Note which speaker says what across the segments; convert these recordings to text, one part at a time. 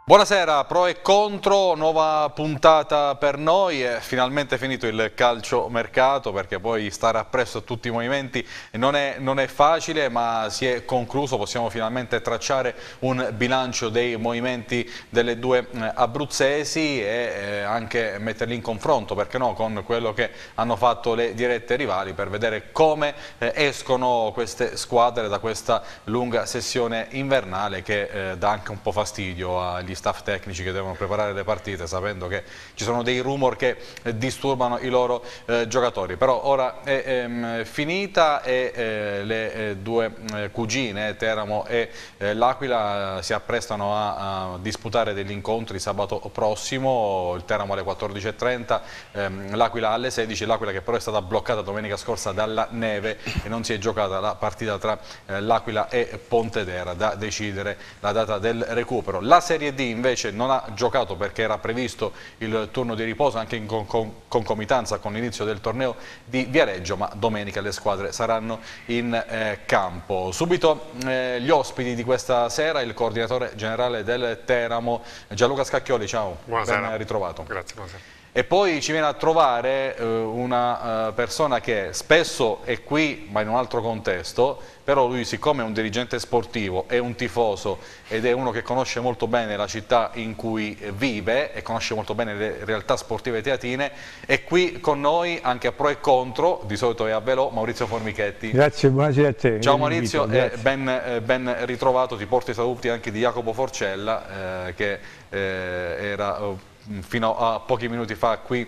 Speaker 1: Buonasera, pro e contro, nuova puntata per noi, è finalmente finito il calciomercato perché poi stare appresso a tutti i movimenti non è facile, ma si è concluso, possiamo finalmente tracciare un bilancio dei movimenti delle due abruzzesi e anche metterli in confronto, perché no, con quello che hanno fatto le dirette rivali per vedere come escono queste squadre da questa lunga sessione invernale che dà anche un po' fastidio agli staff tecnici che devono preparare le partite sapendo che ci sono dei rumor che disturbano i loro giocatori. Però ora è finita e le due cugine, Teramo e l'Aquila, si apprestano a disputare degli incontri sabato prossimo, il Teramo alle 14:30, l'Aquila alle 16, l'Aquila che però è stata bloccata domenica scorsa dalla neve e non si è giocata la partita tra l'Aquila e Pontedera, da decidere la data del recupero. La Serie D invece non ha giocato perché era previsto il turno di riposo anche in concomitanza con l'inizio del torneo di Viareggio, ma domenica le squadre saranno in campo. Subito gli ospiti di questa sera, il coordinatore generale del Teramo, Gianluca Scacchioli, ciao.
Speaker 2: Buonasera.
Speaker 1: Ben ritrovato.
Speaker 2: Grazie, buonasera.
Speaker 1: E poi ci viene a trovare una persona che spesso è qui ma in un altro contesto, però lui, siccome è un dirigente sportivo, è un tifoso ed è uno che conosce molto bene la città in cui vive e conosce molto bene le realtà sportive teatine, è qui con noi anche a pro e contro, di solito è a Velò, Maurizio Formichetti.
Speaker 3: Grazie, buonasera a te.
Speaker 1: Ciao Maurizio, ben ritrovato, ti porto i saluti anche di Jacopo Forcella che era fino a pochi minuti fa qui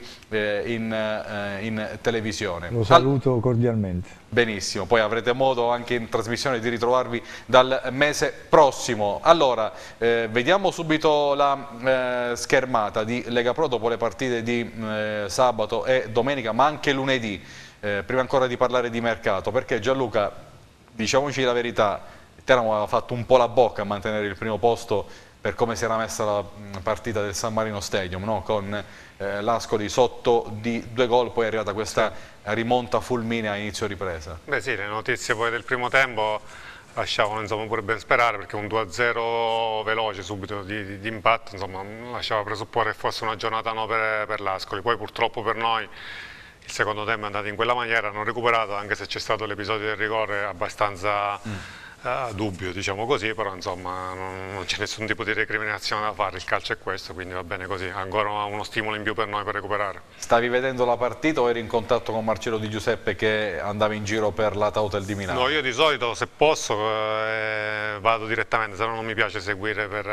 Speaker 1: in televisione.
Speaker 3: Lo saluto cordialmente.
Speaker 1: Benissimo, poi avrete modo anche in trasmissione di ritrovarvi dal mese prossimo. Allora, vediamo subito la schermata di Lega Pro dopo le partite di sabato e domenica, ma anche lunedì, prima ancora di parlare di mercato, perché Gianluca, diciamoci la verità, il Teramo aveva fatto un po' la bocca a mantenere il primo posto per come si era messa la partita del San Marino Stadium, no? Con l'Ascoli sotto di 2 gol, poi è arrivata questa rimonta fulminea a inizio ripresa.
Speaker 2: Beh sì, le notizie poi del primo tempo lasciavano insomma pure ben sperare, perché un 2-0 veloce subito di impatto insomma lasciava presupporre che fosse una giornata no per l'Ascoli. Poi purtroppo per noi il secondo tempo è andato in quella maniera, hanno recuperato, anche se c'è stato l'episodio del rigore abbastanza dubbio, diciamo così, però insomma non c'è nessun tipo di recriminazione da fare, il calcio è questo, quindi va bene così, ancora uno stimolo in più per noi per recuperare.
Speaker 1: Stavi vedendo la partita o eri in contatto con Marcello Di Giuseppe che andava in giro per la Tautel di Milano?
Speaker 2: No, io di solito se posso vado direttamente, se no non mi piace seguire per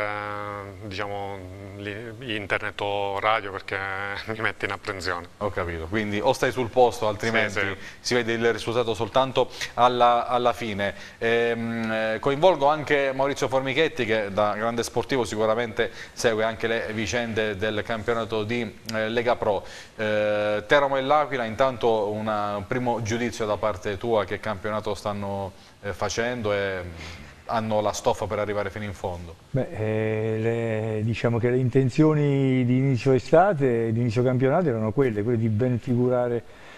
Speaker 2: diciamo internet o radio perché mi mette in apprensione.
Speaker 1: Ho capito, quindi o stai sul posto altrimenti si vede il risultato soltanto alla fine. Coinvolgo anche Maurizio Formichetti che da grande sportivo sicuramente segue anche le vicende del campionato di Lega Pro. Teramo e l'Aquila, intanto un primo giudizio da parte tua, che campionato stanno facendo e hanno la stoffa per arrivare fino in fondo?
Speaker 3: Beh, diciamo che le intenzioni di inizio estate, di inizio campionato erano quelle di ben figurare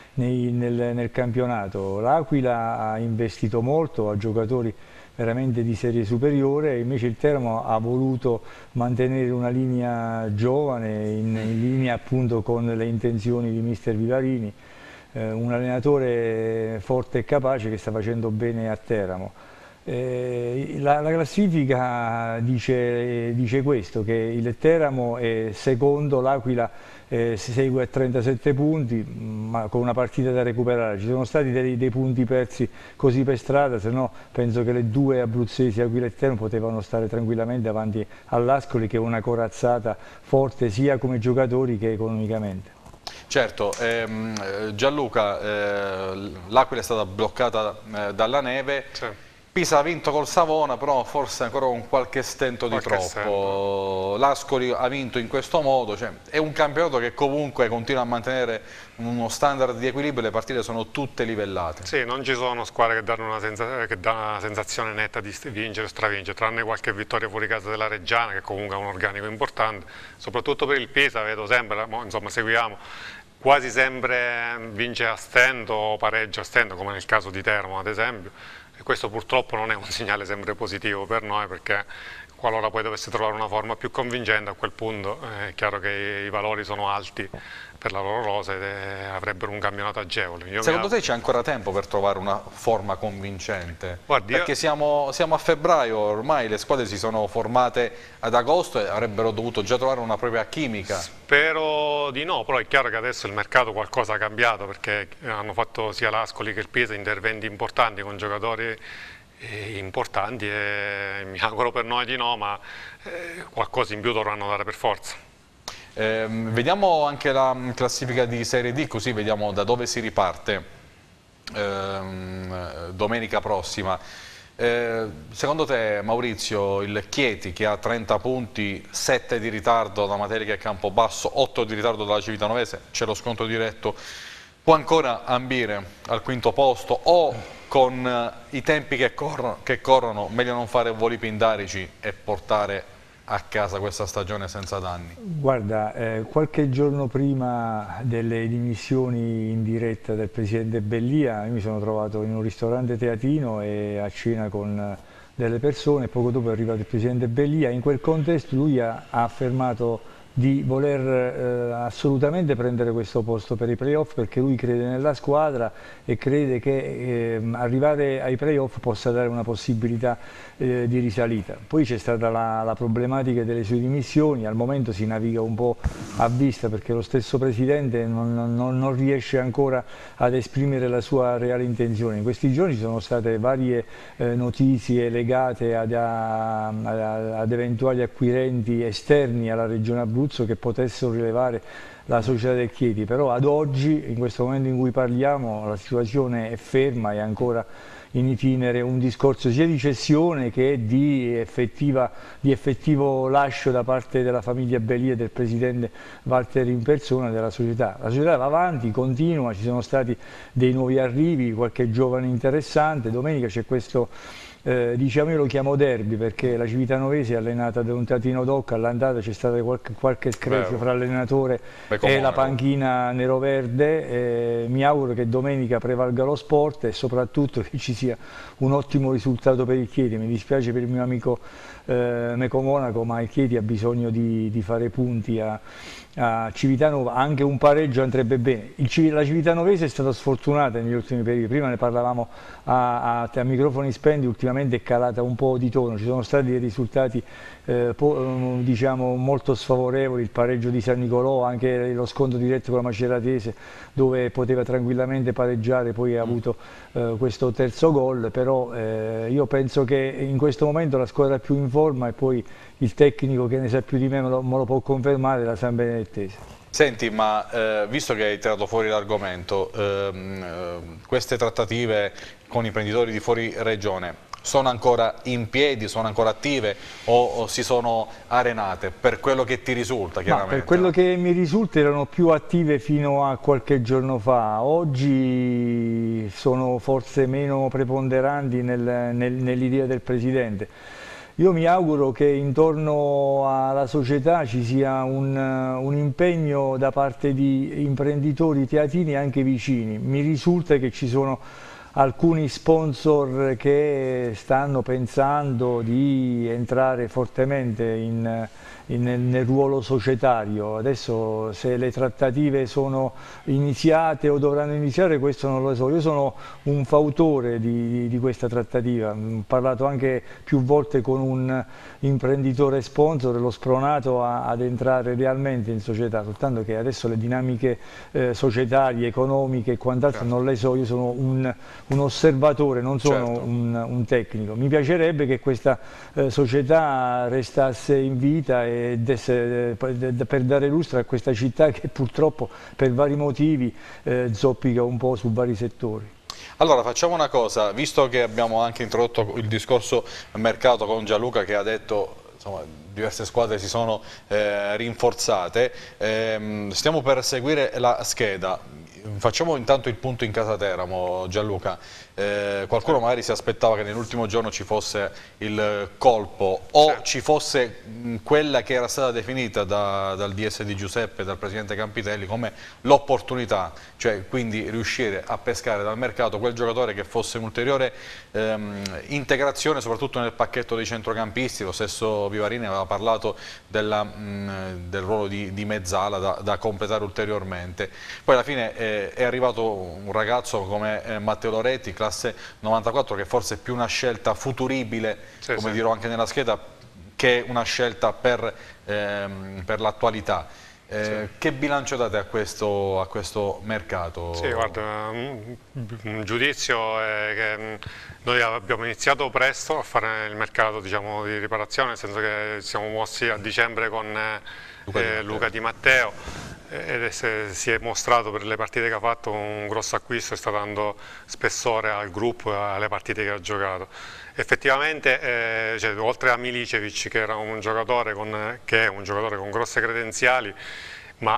Speaker 3: nel campionato. L'Aquila ha investito molto, ha giocatori veramente di serie superiore, invece il Teramo ha voluto mantenere una linea giovane, in linea appunto con le intenzioni di mister Vivarini, un allenatore forte e capace che sta facendo bene a Teramo. La classifica dice questo, che il Teramo è secondo, l'Aquila segue a 37 punti, ma con una partita da recuperare. Ci sono stati dei punti persi così per strada, se no penso che le due abruzzesi, Aquila e Teramo, potevano stare tranquillamente avanti all'Ascoli, che è una corazzata forte sia come giocatori che economicamente.
Speaker 1: Certo, Gianluca, l'Aquila è stata bloccata dalla neve.
Speaker 2: Sì.
Speaker 1: Pisa ha vinto col Savona, però forse ancora con qualche stento di troppo. L'Ascoli ha vinto in questo modo, cioè, è un campionato che comunque continua a mantenere uno standard di equilibrio, le partite sono tutte livellate.
Speaker 2: Sì, non ci sono squadre che danno una sensazione netta di vincere o stravincere, tranne qualche vittoria fuori casa della Reggiana, che comunque ha un organico importante, soprattutto per il Pisa, vedo sempre, insomma seguiamo, quasi sempre vince a stento o pareggia a stento, come nel caso di Teramo ad esempio. E questo purtroppo non è un segnale sempre positivo per noi, perché qualora poi dovesse trovare una forma più convincente, a quel punto è chiaro che i valori sono alti per la loro rosa ed avrebbero un campionato agevole.
Speaker 1: Secondo te c'è ancora tempo per trovare una forma convincente?
Speaker 2: Guardi,
Speaker 1: Perché siamo a febbraio, ormai le squadre si sono formate ad agosto e avrebbero dovuto già trovare una propria chimica.
Speaker 2: Spero di no, però è chiaro che adesso il mercato qualcosa ha cambiato, perché hanno fatto sia l'Ascoli che il Pisa interventi importanti con giocatori importanti e mi auguro per noi di no, ma qualcosa in più dovranno dare per forza.
Speaker 1: Vediamo anche la classifica di Serie D, così vediamo da dove si riparte domenica prossima. Secondo te, Maurizio, il Chieti, che ha 30 punti, 7 di ritardo da Materica e Campobasso, 8 di ritardo dalla Civitanovese, c'è lo scontro diretto, può ancora ambire al quinto posto, o con i tempi che corrono meglio non fare voli pindarici e portare a casa questa stagione senza danni?
Speaker 3: Guarda, qualche giorno prima delle dimissioni in diretta del presidente Bellia, io mi sono trovato in un ristorante teatino e a cena con delle persone, poco dopo è arrivato il presidente Bellia. In quel contesto lui ha affermato di voler assolutamente prendere questo posto per i playoff, perché lui crede nella squadra e crede che arrivare ai playoff possa dare una possibilità di risalita. Poi c'è stata la problematica delle sue dimissioni, al momento si naviga un po' a vista perché lo stesso presidente non riesce ancora ad esprimere la sua reale intenzione. In questi giorni ci sono state varie notizie legate ad eventuali acquirenti esterni alla regione Abruzzo che potessero rilevare la società del Chieti, però ad oggi, in questo momento in cui parliamo, la situazione è ferma e ancora in itinere un discorso sia di cessione che di effettivo lascio da parte della famiglia Bellia e del presidente Walter in persona della società. La società va avanti, continua, ci sono stati dei nuovi arrivi, qualche giovane interessante. Domenica c'è questo diciamo, io lo chiamo derby perché la Civitanovese è allenata da un teatrino d'Occa, all'andata c'è stato qualche screzio fra l'allenatore e la panchina neroverde. Mi auguro che domenica prevalga lo sport e soprattutto che ci sia un ottimo risultato per il Chieti. Mi dispiace per il mio amico Meco Monaco, ma il Chieti ha bisogno di fare punti a Civitanova, anche un pareggio andrebbe bene. La Civitanovese è stata sfortunata negli ultimi periodi, prima ne parlavamo a microfoni spenti, ultimamente è calata un po' di tono, ci sono stati dei risultati diciamo molto sfavorevoli, il pareggio di San Nicolò, anche lo scontro diretto con la Maceratese dove poteva tranquillamente pareggiare, poi ha avuto questo terzo gol, però io penso che in questo momento la squadra più in forma, e poi il tecnico che ne sa più di me me lo può confermare, la San Benedettese.
Speaker 1: Senti, ma visto che hai tirato fuori l'argomento, queste trattative con imprenditori di fuori regione sono ancora in piedi, sono ancora attive o si sono arenate? Per quello che ti risulta, chiaramente.
Speaker 3: Per quello che mi risulta erano più attive fino a qualche giorno fa, oggi sono forse meno preponderanti nell'idea del presidente. Io mi auguro che intorno alla società ci sia un impegno da parte di imprenditori teatini anche vicini. Mi risulta che ci sono alcuni sponsor che stanno pensando di entrare fortemente nel ruolo societario. Adesso se le trattative sono iniziate o dovranno iniziare, questo non lo so. Io sono un fautore di questa trattativa, ho parlato anche più volte con un imprenditore sponsor, l'ho spronato ad entrare realmente in società, soltanto che adesso le dinamiche societarie, economiche e quant'altro non le so. Io sono un osservatore, non sono
Speaker 1: certo.
Speaker 3: un tecnico. Mi piacerebbe che questa società restasse in vita per dare lustro a questa città che purtroppo per vari motivi zoppica un po' su vari settori.
Speaker 1: Allora facciamo una cosa, visto che abbiamo anche introdotto il discorso mercato con Gianluca che ha detto insomma, diverse squadre si sono rinforzate, stiamo per seguire la scheda. Facciamo intanto il punto in casa Teramo, Gianluca. qualcuno magari si aspettava che nell'ultimo giorno ci fosse il colpo o ci fosse quella che era stata definita dal DS di Giuseppe, dal presidente Campitelli, come l'opportunità, cioè quindi riuscire a pescare dal mercato quel giocatore che fosse un'ulteriore integrazione soprattutto nel pacchetto dei centrocampisti. Lo stesso Vivarini aveva parlato del ruolo di mezzala da completare ulteriormente. Poi alla fine è arrivato un ragazzo come Matteo Loretti, classe 94, che forse è più una scelta futuribile, come dirò anche nella scheda, che una scelta per l'attualità. Che bilancio date a questo mercato?
Speaker 2: Sì, guarda, un giudizio è che noi abbiamo iniziato presto a fare il mercato, diciamo, di riparazione, nel senso che siamo mossi a dicembre con Luca Di Matteo, ed si è mostrato per le partite che ha fatto un grosso acquisto e sta dando spessore al gruppo e alle partite che ha giocato. Effettivamente, oltre a Milicevic, che era un giocatore che è un giocatore con grosse credenziali, ma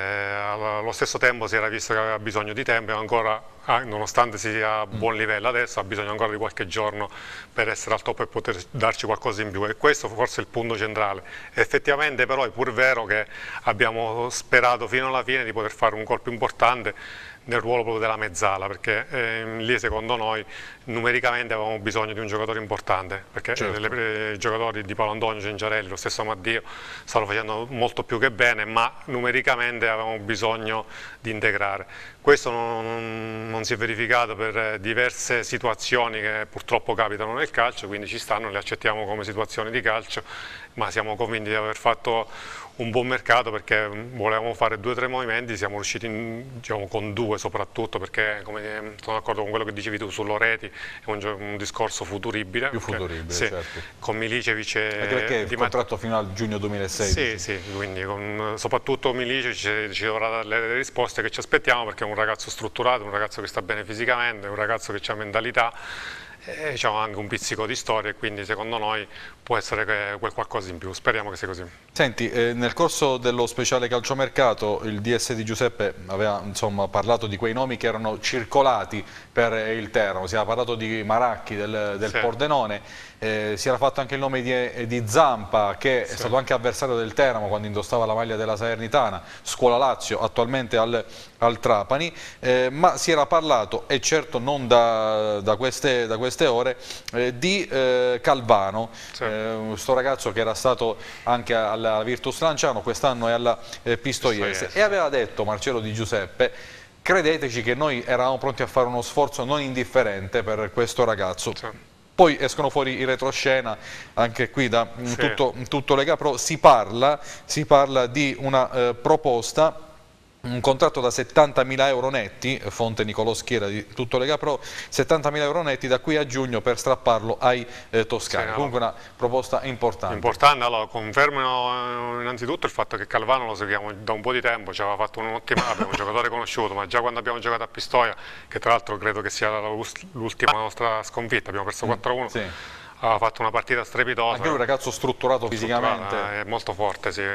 Speaker 2: allo stesso tempo si era visto che aveva bisogno di tempo e ancora, nonostante sia a buon livello adesso, ha bisogno ancora di qualche giorno per essere al top e poter darci qualcosa in più, e questo forse è il punto centrale. Effettivamente però è pur vero che abbiamo sperato fino alla fine di poter fare un colpo importante nel ruolo proprio della mezzala, perché lì secondo noi numericamente avevamo bisogno di un giocatore importante, perché i giocatori di Paolo Antonio, Cengiarelli, lo stesso Ammaddio stanno facendo molto più che bene, ma numericamente avevamo bisogno di integrare. Questo non si è verificato per diverse situazioni che purtroppo capitano nel calcio, quindi ci stanno, le accettiamo come situazioni di calcio, ma siamo convinti di aver fatto un buon mercato, perché volevamo fare 2 o 3 movimenti, siamo riusciti diciamo, con 2 soprattutto, perché come sono d'accordo con quello che dicevi tu su Loreti, è un discorso futuribile.
Speaker 1: Più futuribile,
Speaker 2: sì,
Speaker 1: certo.
Speaker 2: Con Milicevic e
Speaker 1: anche perché il contratto fino al giugno 2016.
Speaker 2: Sì, quindi soprattutto Milicevic ci dovrà dare le risposte che ci aspettiamo, perché è un ragazzo strutturato, un ragazzo che sta bene fisicamente, un ragazzo che ha mentalità, e diciamo anche un pizzico di storia, e quindi secondo noi può essere quel qualcosa in più, speriamo che sia così.
Speaker 1: Senti, nel corso dello speciale calciomercato il DS di Giuseppe aveva parlato di quei nomi che erano circolati per il Teramo, si era parlato di Maracchi, del Pordenone, si era fatto anche il nome di Zampa, che è stato anche avversario del Teramo quando indossava la maglia della Salernitana, Scuola Lazio, attualmente al Trapani, ma si era parlato, e certo non da queste ore, di Calvano, questo ragazzo che era stato anche alla Virtus Lanciano, quest'anno è alla Pistoiese, e aveva detto Marcello Di Giuseppe: credeteci che noi eravamo pronti a fare uno sforzo non indifferente per questo ragazzo. Poi escono fuori i retroscena, anche qui da tutto Lega Pro, si parla di una proposta, un contratto da 70.000 euro netti, fonte Nicolò Schiera di tutto Lega Pro, 70.000 euro netti da qui a giugno per strapparlo ai toscani. Comunque una proposta importante.
Speaker 2: Allora confermo innanzitutto il fatto che Calvano lo seguiamo da un po' di tempo, ci aveva fatto un'ottima, abbiamo un giocatore conosciuto, ma già quando abbiamo giocato a Pistoia, che tra l'altro credo che sia l'ultima nostra sconfitta, abbiamo perso 4-1. Ha fatto una partita strepitosa.
Speaker 1: Anche lui un ragazzo strutturato fisicamente.
Speaker 2: È molto forte, sì.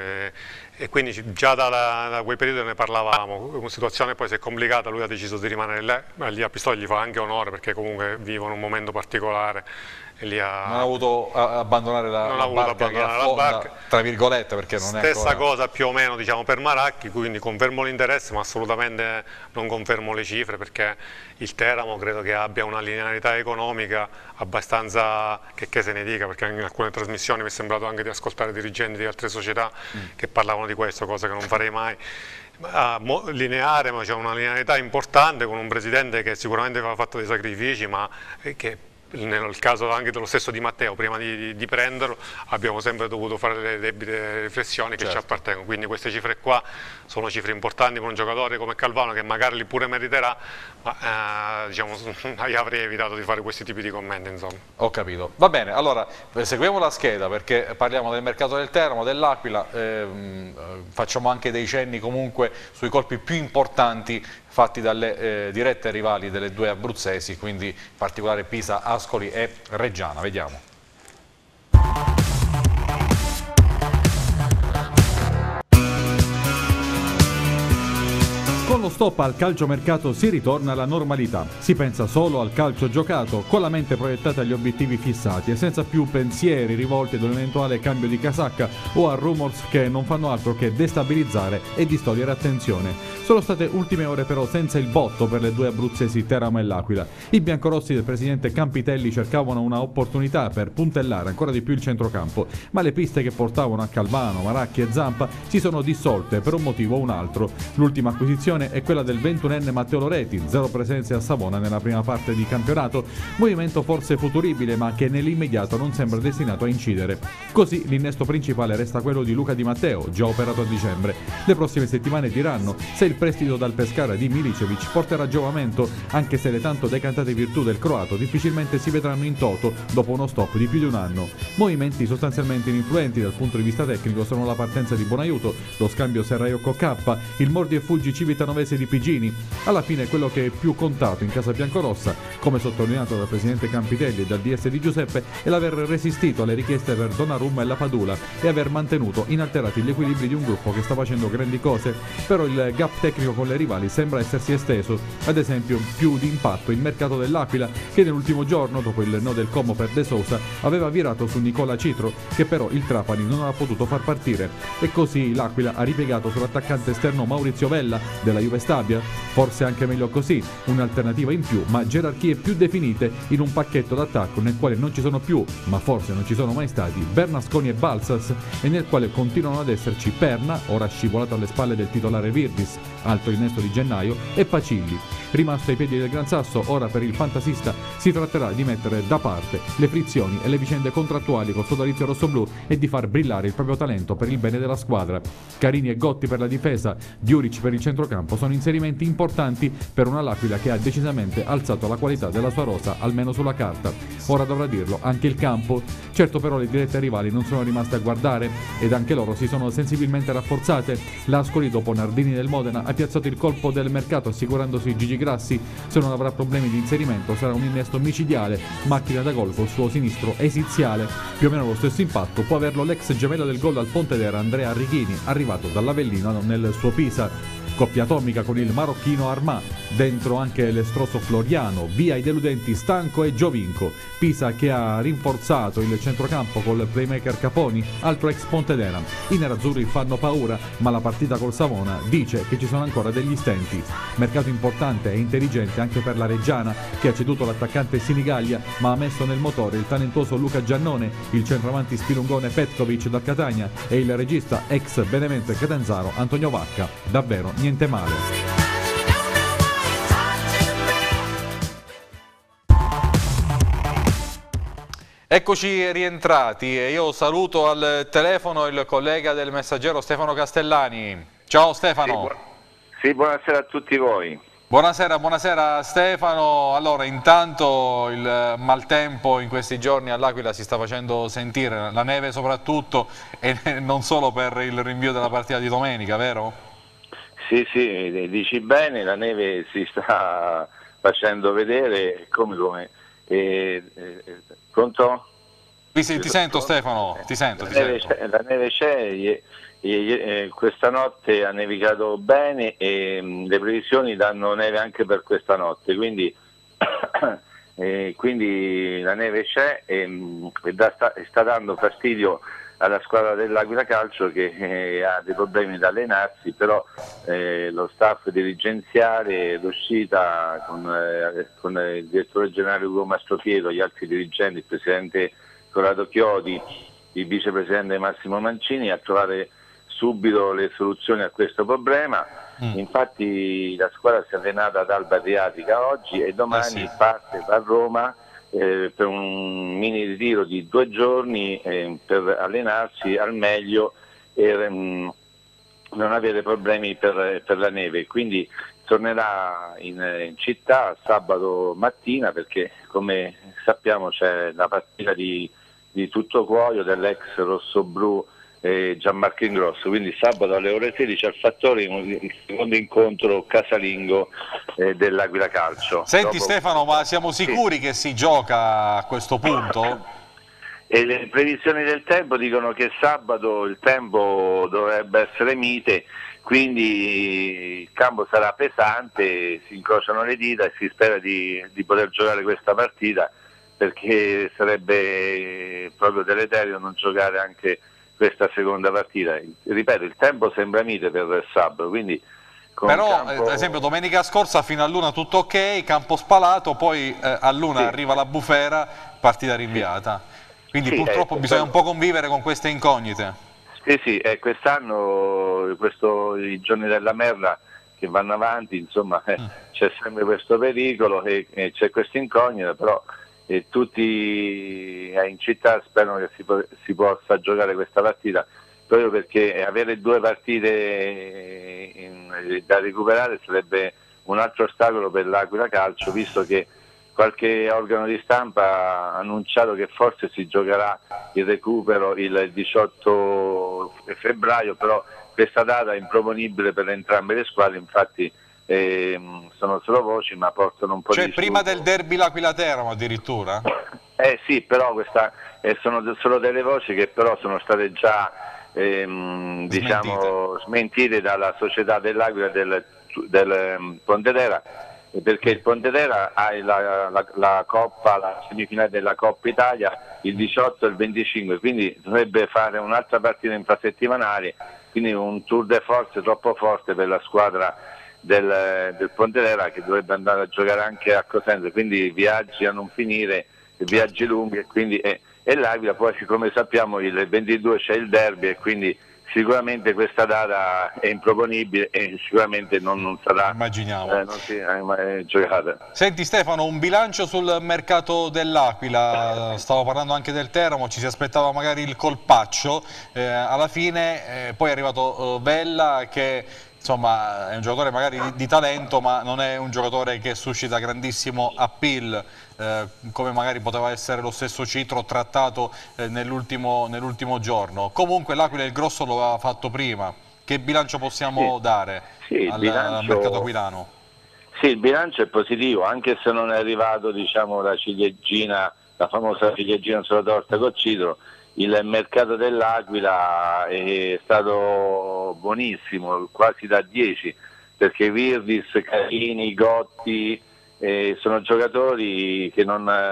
Speaker 2: E quindi già da quei periodi ne parlavamo. Una situazione poi si è complicata, lui ha deciso di rimanere lì a Pistoia, gli fa anche onore, perché comunque vivono un momento particolare. E lì
Speaker 1: non ha voluto abbandonare la barca, tra virgolette, perché non è
Speaker 2: stessa cosa più o meno, diciamo, per Maracchi, quindi confermo l'interesse, ma assolutamente non confermo le cifre, perché il Teramo credo che abbia una linearità economica abbastanza, che se ne dica, perché in alcune trasmissioni mi è sembrato anche di ascoltare dirigenti di altre società che parlavano di questo, cosa che non farei mai. Lineare, ma c'è una linearità importante, con un presidente che sicuramente aveva fatto dei sacrifici, ma che nel caso anche dello stesso Di Matteo, prima di prenderlo, abbiamo sempre dovuto fare le debite riflessioni che ci appartengono, quindi queste cifre qua sono cifre importanti per un giocatore come Calvano, che magari li pure meriterà, ma diciamo, io avrei evitato di fare questi tipi di commenti, insomma.
Speaker 1: Ho capito. Va bene, allora seguiamo la scheda, perché parliamo del mercato del Teramo, dell'Aquila, facciamo anche dei cenni comunque sui colpi più importanti fatti dalle dirette rivali delle 2 abruzzesi, quindi in particolare Pisa, Ascoli e Reggiana. Vediamo.
Speaker 4: Con
Speaker 1: lo stop al calciomercato si ritorna alla normalità. Si pensa solo al calcio giocato, con la mente proiettata agli obiettivi fissati e senza più pensieri rivolti ad un eventuale cambio di casacca o a rumors che non fanno altro che destabilizzare e distogliere attenzione. Sono state ultime ore però senza il botto per le due abruzzesi Teramo e L'Aquila. I biancorossi del presidente Campitelli cercavano una opportunità per puntellare ancora di più il centrocampo, ma le piste che portavano a Calvano, Maracchi e Zampa si sono dissolte per un motivo o un altro. L'ultima acquisizione è quella del 21enne Matteo Loreti, 0 presenze a Savona nella prima parte di campionato, movimento forse futuribile ma che nell'immediato non sembra destinato a incidere. Così l'innesto principale resta quello di Luca Di Matteo, già operato a dicembre. Le prossime settimane diranno se il prestito dal Pescara di Milicevic porterà giovamento, anche se le tanto decantate virtù del croato difficilmente si vedranno in toto dopo uno stop di più di un anno. Movimenti sostanzialmente ininfluenti dal punto di vista tecnico sono la partenza di Bonaiuto, lo scambio Serraiocco-K, il mordi e fuggi Civitanovese di Pigini. Alla fine quello che è più contato in casa biancorossa, come sottolineato dal presidente Campitelli e dal DS di Giuseppe, è l'aver resistito alle richieste per Donnarumma e la Padula e aver mantenuto inalterati gli equilibri di un gruppo che sta facendo grandi cose. Però il gap tecnico con le rivali sembra essersi esteso, ad esempio più di impatto il mercato dell'Aquila, che nell'ultimo giorno, dopo il no del Como per De Sousa, aveva virato su Nicola Citro, che però il Trapani non ha potuto far partire, e così l'Aquila ha ripiegato sull'attaccante esterno Maurizio Vella della Juve Stabia. Forse anche meglio così, un'alternativa in più, ma gerarchie più definite in un pacchetto d'attacco nel quale non ci sono più, ma forse non ci sono mai stati, Bernasconi e Balsas, e nel quale continuano ad esserci Perna, ora scivolato alle spalle del titolare Virdis, alto innesto di gennaio, e Pacilli. Rimasto ai piedi del Gran Sasso, ora per il fantasista si tratterà di mettere da parte le frizioni e le vicende contrattuali col sodalizio rossoblù e di far brillare il proprio talento per il bene della squadra. Carini e Gotti per la difesa, Diuric per il centrocampo sono inserimenti importanti per una L'Aquila che ha decisamente alzato la qualità della sua rosa, almeno sulla carta. Ora dovrà dirlo anche il campo. Certo però le dirette rivali non sono rimaste a guardare ed anche loro si sono sensibilmente rafforzate. L'Ascoli dopo Nardini del Modena ha piazzato il colpo del mercato assicurandosi Gigi Grassi. Se non avrà problemi di inserimento sarà un innesto micidiale, macchina da gol col suo sinistro esiziale. Più o meno lo stesso impatto può averlo l'ex gemello del gol al Pontedera Andrea Arrighini, arrivato dall'Avellino nel suo Pisa. Coppia atomica con il marocchino Armà, dentro anche l'estroso Floriano, via i deludenti Stanco e Giovinco. Pisa che ha rinforzato il centrocampo col playmaker Caponi, altro ex Pontedera. I nerazzurri fanno paura, ma la partita col Savona dice che ci sono ancora degli stenti. Mercato importante e intelligente anche per la Reggiana, che ha ceduto l'attaccante Sinigaglia, ma ha messo nel motore il talentuoso Luca Giannone, il centravanti spilungone Petkovic dal Catania e il regista ex Benevento e Catanzaro Antonio Vacca. Davvero niente male.
Speaker 4: Eccoci rientrati e io saluto al telefono il collega del Messaggero Stefano Castellani. Ciao Stefano.
Speaker 5: Sì, buonasera a tutti voi.
Speaker 4: Buonasera Stefano. Allora, intanto il maltempo in questi giorni all'Aquila si sta facendo sentire, la neve soprattutto, e non solo per il rinvio della partita di domenica, vero?
Speaker 5: Sì, dici bene, la neve si sta facendo vedere come. Pronto?
Speaker 4: Ti sento Stefano, ti sento.
Speaker 5: La neve c'è, questa notte ha nevicato bene e le previsioni danno neve anche per questa notte, quindi la neve c'è e sta dando fastidio alla squadra dell'Aquila Calcio che ha dei problemi ad allenarsi, però lo staff dirigenziale, l'uscita con il direttore generale Ugo Mastropietro, gli altri dirigenti, il presidente Corrado Chiodi, il vicepresidente Massimo Mancini, a trovare subito le soluzioni a questo problema. Infatti la squadra si è allenata ad Alba Adriatica oggi e domani parte da Roma per un mini ritiro di 2 giorni per allenarsi al meglio e non avere problemi per la neve, quindi tornerà in città sabato mattina perché come sappiamo c'è la partita di tutto cuoio dell'ex rossoblù Gianmarco Ingrosso, quindi sabato alle ore 16 al Fattori il secondo incontro casalingo dell'Aquila Calcio.
Speaker 4: Senti Stefano, ma siamo sicuri che si gioca a questo punto?
Speaker 5: E le previsioni del tempo dicono che sabato il tempo dovrebbe essere mite, quindi il campo sarà pesante, si incrociano le dita e si spera di poter giocare questa partita, perché sarebbe proprio deleterio non giocare anche questa seconda partita. Ripeto, il tempo sembra mite per sabato, quindi
Speaker 4: però
Speaker 5: campo...
Speaker 4: ad esempio domenica scorsa fino a Luna tutto ok, campo spalato, poi a Luna
Speaker 5: Sì.
Speaker 4: arriva la bufera, partita rinviata. Quindi
Speaker 5: Sì,
Speaker 4: purtroppo bisogna un po' convivere con queste incognite.
Speaker 5: Sì, quest'anno i giorni della merla che vanno avanti, insomma, c'è sempre questo pericolo e c'è questa incognita, però tutti in città sperano che si possa giocare questa partita, proprio perché avere due partite da recuperare sarebbe un altro ostacolo per l'Aquila Calcio, visto che qualche organo di stampa ha annunciato che forse si giocherà il recupero il 18 febbraio, però questa data è improponibile per entrambe le squadre, infatti sono solo voci ma portano un po'
Speaker 4: Cioè
Speaker 5: di
Speaker 4: prima
Speaker 5: stupore.
Speaker 4: del derby l'Aquila-Teramo addirittura?
Speaker 5: Sì, però sono solo delle voci che però sono state già diciamo, smentite dalla società dell'Aquila e del Pontedera, perché il Pontedera ha la Coppa, la semifinale della Coppa Italia il 18 e il 25, quindi dovrebbe fare un'altra partita infrasettimanale, quindi un tour de force troppo forte per la squadra del Pontedera, che dovrebbe andare a giocare anche a Cosenza, quindi viaggi a non finire, viaggi lunghi, e quindi e l'Aquila poi, come sappiamo, il 22 c'è il derby e quindi sicuramente questa data è improponibile e sicuramente non sarà giocata.
Speaker 4: Senti Stefano, un bilancio sul mercato dell'Aquila, stavo parlando anche del Teramo, ci si aspettava magari il colpaccio, alla fine poi è arrivato Vella che insomma è un giocatore magari di talento, ma non è un giocatore che suscita grandissimo appeal, come magari poteva essere lo stesso Citro trattato nell'ultimo giorno. Comunque l'Aquila il grosso lo aveva fatto prima. Che bilancio possiamo dare al mercato aquilano?
Speaker 5: Sì, il bilancio è positivo, anche se non è arrivato, diciamo, la famosa ciliegina sulla torta col Citro. Il mercato dell'Aquila è stato buonissimo, quasi da 10, perché Virdis, Carini, Gotti sono giocatori che,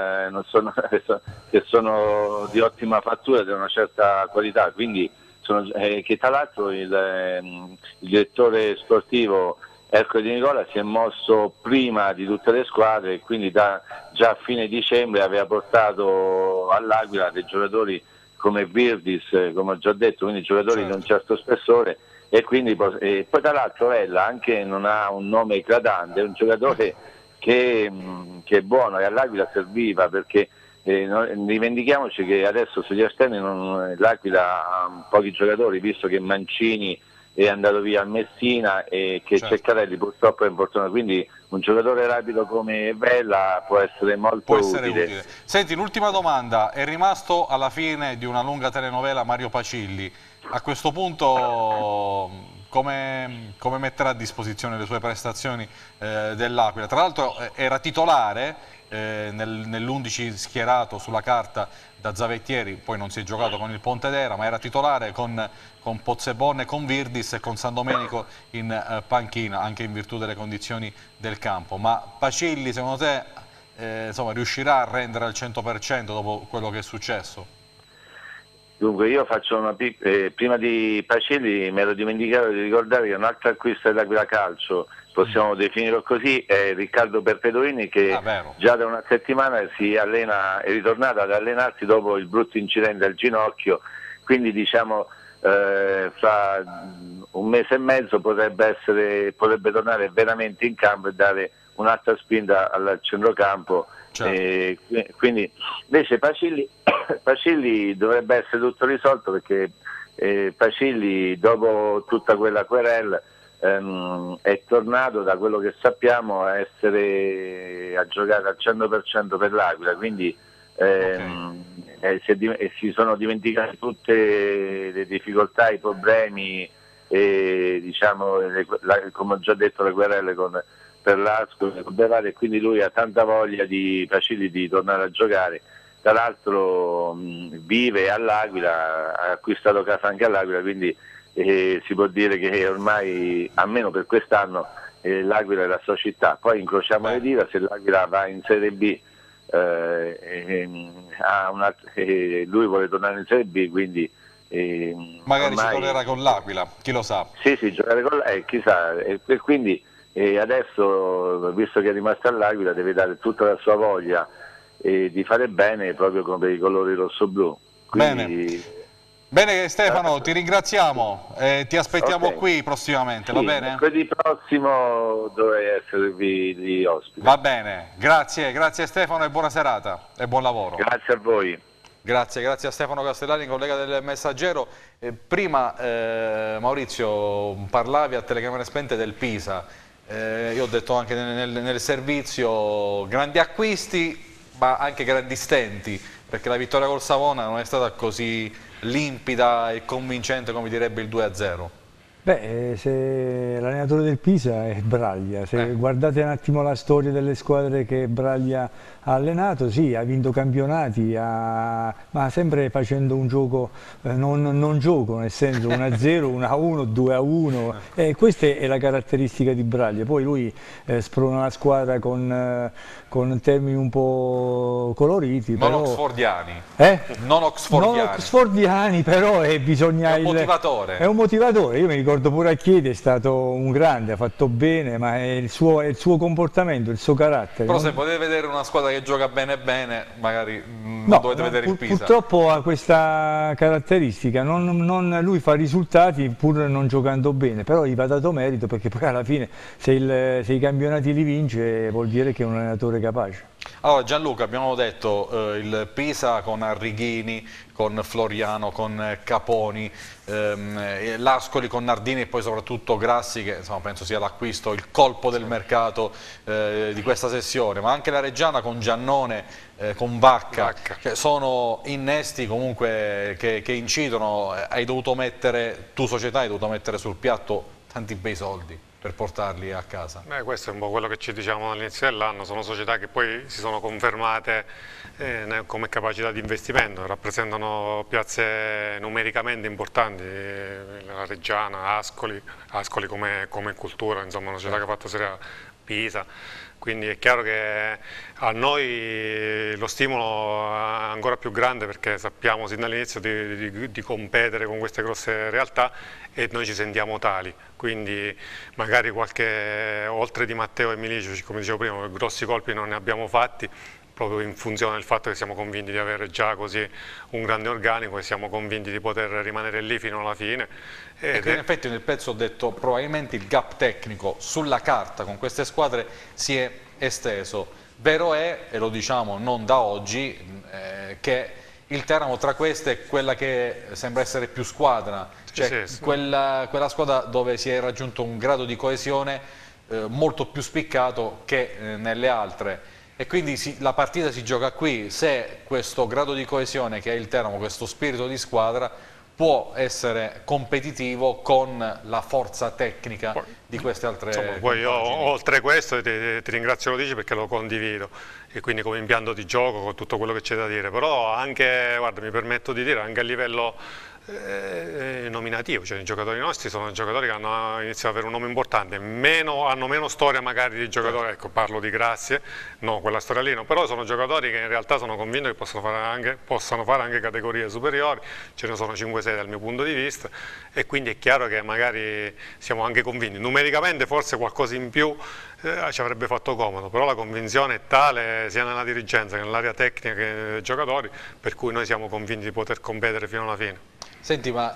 Speaker 5: che sono di ottima fattura, di una certa qualità, quindi che tra l'altro il direttore sportivo Ercole Di Nicola si è mosso prima di tutte le squadre e quindi già a fine dicembre aveva portato all'Aquila dei giocatori come Virdis, come ho già detto, quindi giocatori di un certo spessore, e quindi poi tra l'altro Vella anche non ha un nome eclatante, è un giocatore che è buono e all'Aquila serviva, perché dimentichiamoci che adesso sugli esterni l'Aquila ha pochi giocatori, visto che Mancini è andato via a Messina e che Ceccarelli purtroppo è infortunato, quindi un giocatore rapido come Vella può essere molto utile.
Speaker 4: Senti, l'ultima domanda, è rimasto alla fine di una lunga telenovela Mario Pacilli, a questo punto come metterà a disposizione le sue prestazioni dell'Aquila? Tra l'altro era titolare nell'11 schierato sulla carta da Zavettieri, poi non si è giocato con il Pontedera, ma era titolare con Pozzebon, con Virdis e con San Domenico in panchina, anche in virtù delle condizioni del campo. Ma Pacilli, secondo te, insomma, riuscirà a rendere al 100% dopo quello che è successo?
Speaker 5: Dunque io faccio prima di Pacilli mi ero dimenticato di ricordare che un altro acquisto dell'Aquila Calcio, possiamo definirlo così, è Riccardo Perpetuini, che già da una settimana è ritornato ad allenarsi dopo il brutto incidente al ginocchio, quindi diciamo fra un mese e mezzo potrebbe tornare veramente in campo e dare un'altra spinta al centrocampo. Quindi invece Pacilli dovrebbe essere tutto risolto, perché Pacilli dopo tutta quella querela è tornato, da quello che sappiamo, a giocare al 100% per l'Aquila, quindi si sono dimenticati tutte le difficoltà, i problemi e diciamo come ho già detto le querele per l'Ascoli, e quindi lui ha tanta voglia di Pacilli di tornare a giocare, tra l'altro vive all'Aquila, ha acquistato casa anche all'Aquila, quindi si può dire che ormai, almeno per quest'anno, l'Aquila è la sua città. Poi incrociamo le dita, se l'Aquila va in Serie B, lui vuole tornare in Serie B, quindi
Speaker 4: magari
Speaker 5: ormai,
Speaker 4: ci tornerà con l'Aquila, chi lo sa.
Speaker 5: sì, giocare con lei, chissà, e quindi adesso, visto che è rimasto all'Aquila, deve dare tutta la sua voglia di fare bene proprio come per i colori rosso-blu.
Speaker 4: Bene Stefano, ti ringraziamo e ti aspettiamo qui prossimamente, va bene?
Speaker 5: Mercoledì prossimo dovrei esservi di ospite.
Speaker 4: Va bene, grazie Stefano e buona serata e buon lavoro.
Speaker 5: Grazie a voi.
Speaker 4: Grazie a Stefano Castellani, collega del Messaggero. Prima Maurizio parlavi a telecamere spente del Pisa, io ho detto anche nel servizio grandi acquisti ma anche grandi stenti, perché la vittoria col Savona non è stata così limpida e convincente come direbbe il 2-0.
Speaker 3: Beh, se l'allenatore del Pisa è Braglia, se guardate un attimo la storia delle squadre che Braglia ha allenato, sì, ha vinto campionati, ma sempre facendo un gioco, non gioco, nel senso 1-0, 1-1, 2-1, e questa è la caratteristica di Braglia. Poi lui sprona la squadra con termini un po' coloriti.
Speaker 4: Non
Speaker 3: però,
Speaker 4: oxfordiani.
Speaker 3: Non oxfordiani, però bisogna...
Speaker 4: È un motivatore.
Speaker 3: È un motivatore, io mi ricordo pure a Chiedi è stato un grande, ha fatto bene, ma è il suo comportamento, il suo carattere.
Speaker 4: Però se potete vedere una squadra che gioca bene magari non dovete vedere il Pisa.
Speaker 3: Purtroppo ha questa caratteristica, lui fa risultati pur non giocando bene, però gli va dato merito perché poi alla fine se i campionati li vince vuol dire che è un allenatore capace.
Speaker 4: Allora Gianluca, abbiamo detto il Pisa con Arrighini, con Floriano, con Caponi, l'Ascoli con Nardini e poi soprattutto Grassi, che insomma, penso sia l'acquisto, il colpo del mercato di questa sessione, ma anche la Reggiana con Giannone, con Vacca, che sono innesti comunque che incidono. Tu società hai dovuto mettere sul piatto tanti bei soldi per portarli a casa.
Speaker 2: Questo è un po' quello che ci diciamo all'inizio dell'anno, sono società che poi si sono confermate come capacità di investimento, rappresentano piazze numericamente importanti, la Reggiana, Ascoli come cultura, insomma una società che ha fatto Serie A, Pisa. Quindi è chiaro che a noi lo stimolo è ancora più grande perché sappiamo sin dall'inizio di competere con queste grosse realtà e noi ci sentiamo tali, quindi magari oltre di Matteo e Milici, come dicevo prima, grossi colpi non ne abbiamo fatti, proprio in funzione del fatto che siamo convinti di avere già così un grande organico e siamo convinti di poter rimanere lì fino alla fine.
Speaker 4: E in effetti nel pezzo ho detto probabilmente il gap tecnico sulla carta con queste squadre si è esteso. Vero è, e lo diciamo non da oggi, che il Teramo tra queste è quella che sembra essere più squadra, cioè sì. Quella squadra dove si è raggiunto un grado di coesione molto più spiccato che nelle altre. E quindi la partita si gioca qui, se questo grado di coesione che ha il Teramo, questo spirito di squadra, può essere competitivo con la forza tecnica di queste altre
Speaker 2: poi io oltre questo ti ringrazio, lo dici perché lo condivido, e quindi come impianto di gioco con tutto quello che c'è da dire, però anche, guarda, mi permetto di dire, anche a livello nominativo, cioè i giocatori nostri sono giocatori che hanno iniziato ad avere un nome importante, hanno meno storia magari di giocatori, ecco, parlo di Grazie, no, quella storia lì no, però sono giocatori che in realtà sono convinto che possano fare anche categorie superiori, ce ne sono 5-6 dal mio punto di vista, e quindi è chiaro che magari siamo anche convinti, numericamente forse qualcosa in più ci avrebbe fatto comodo, però la convinzione è tale sia nella dirigenza che nell'area tecnica che nei giocatori, per cui noi siamo convinti di poter competere fino alla fine.
Speaker 4: Senti, ma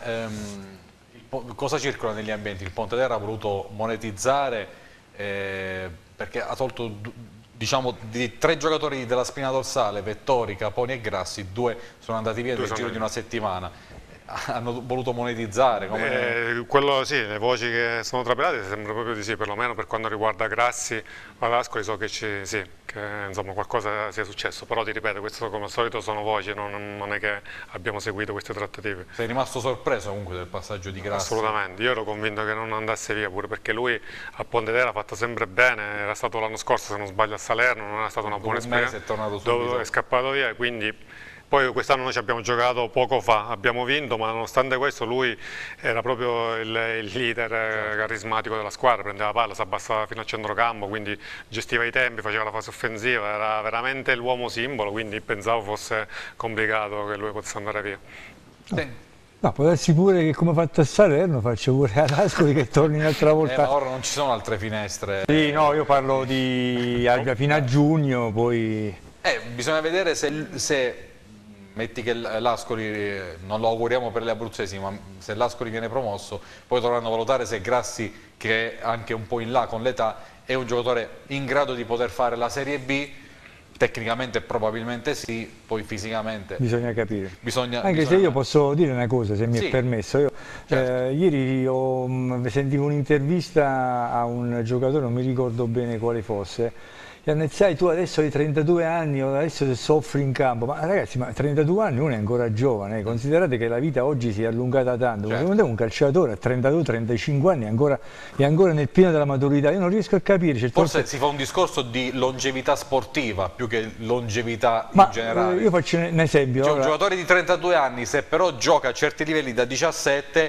Speaker 4: cosa circola negli ambienti? Il Pontedera ha voluto monetizzare perché ha tolto, diciamo, di 3 giocatori della spina dorsale, Vettori, Caponi e Grassi, 2 sono andati via nel giro di una settimana.
Speaker 1: hanno voluto monetizzare.
Speaker 2: Quello sì, le voci che sono trapelate sembra proprio di sì, perlomeno per quanto riguarda Grassi o Ascoli so che insomma, qualcosa sia successo, però ti ripeto, questo come al solito sono voci, non è che abbiamo seguito queste trattative.
Speaker 1: Sei rimasto sorpreso comunque del passaggio di Grassi?
Speaker 2: Assolutamente, io ero convinto che non andasse via, pure perché lui a Pontedera ha fatto sempre bene, era stato l'anno scorso se non sbaglio a Salerno, non è stata una buona esperienza,
Speaker 1: è tornato subito.
Speaker 2: È scappato via, quindi poi quest'anno noi ci abbiamo giocato poco fa, abbiamo vinto, ma nonostante questo lui era proprio il leader carismatico della squadra, prendeva la palla, si abbassava fino al centrocampo, quindi gestiva i tempi, faceva la fase offensiva, era veramente l'uomo simbolo, quindi pensavo fosse complicato che lui potesse andare via.
Speaker 1: Sì.
Speaker 3: No, può darsi pure che come ha fatto a Salerno faccia pure ad Ascoli che torni un'altra volta.
Speaker 1: Ma ora non ci sono altre finestre.
Speaker 3: Sì, no, io parlo di fino a giugno, poi...
Speaker 1: Bisogna vedere se metti che l'Ascoli, non lo auguriamo per gli abruzzesi, ma se l'Ascoli viene promosso, poi dovranno valutare se Grassi, che è anche un po' in là con l'età, è un giocatore in grado di poter fare la Serie B. Tecnicamente probabilmente sì, poi fisicamente
Speaker 3: bisogna capire.
Speaker 1: Anche
Speaker 3: se io posso dire una cosa, se mi è permesso. Io,
Speaker 1: certo.
Speaker 3: Ieri sentivo un'intervista a un giocatore, non mi ricordo bene quale fosse, e hanno detto, sai, tu adesso hai 32 anni, adesso soffri in campo, ma ragazzi, ma 32 anni uno è ancora giovane, considerate che la vita oggi si è allungata tanto, secondo me un calciatore a 32-35 anni è ancora nel pieno della maturità, io non riesco a capire.
Speaker 1: Forse si fa un discorso di longevità sportiva più che longevità in generale.
Speaker 3: Io faccio un esempio.
Speaker 1: Cioè, un giocatore di 32 anni, se però gioca a certi livelli da 17,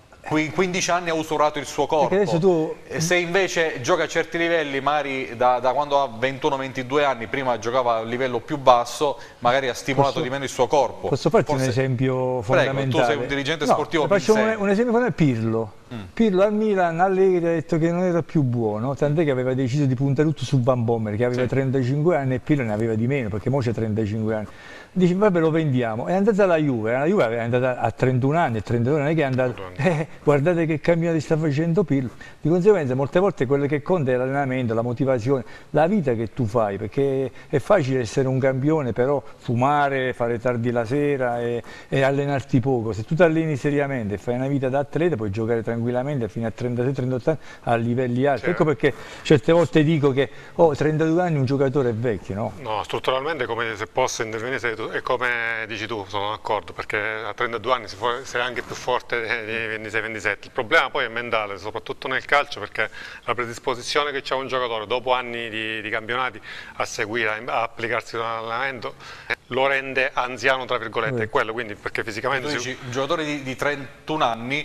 Speaker 1: 15 anni ha usurato il suo corpo. Se invece gioca a certi livelli, magari da quando ha 21-22 anni, prima giocava a un livello più basso, magari ha stimolato di meno il suo corpo.
Speaker 3: Posso farti un esempio fondamentale?
Speaker 1: Prego, tu sei un dirigente sportivo.
Speaker 3: Faccio un esempio fondamentale, Pirlo. Pirlo al Milan, Allegri ha detto che non era più buono, tant'è che aveva deciso di puntare tutto su Van Bommel, che aveva 35 anni e Pirlo ne aveva di meno, perché ora c'è 35 anni. Dice, vabbè, lo vendiamo. È andata alla Juve, la Juve è andata a 31 anni, e 32 non è che è andata, guardate che cammino sta facendo Pirlo. Di conseguenza molte volte quello che conta è l'allenamento, la motivazione, la vita che tu fai, perché è facile essere un campione, però fumare, fare tardi la sera e allenarti poco. Se tu ti alleni seriamente e fai una vita da atleta puoi giocare tranquillamente fino a 36-38 anni a livelli alti. Ecco perché certe volte dico che 32 anni un giocatore è vecchio, no?
Speaker 2: No, strutturalmente, come se posso intervenire, è come dici tu, sono d'accordo, perché a 32 anni sei anche più forte di 26-27. Il problema poi è mentale, soprattutto nel calcio, perché la predisposizione che c'ha un giocatore dopo anni di campionati a seguire, a applicarsi all'allenamento, lo rende anziano, tra virgolette, è quello, quindi perché fisicamente...
Speaker 1: Tu dici, un giocatore di 31 anni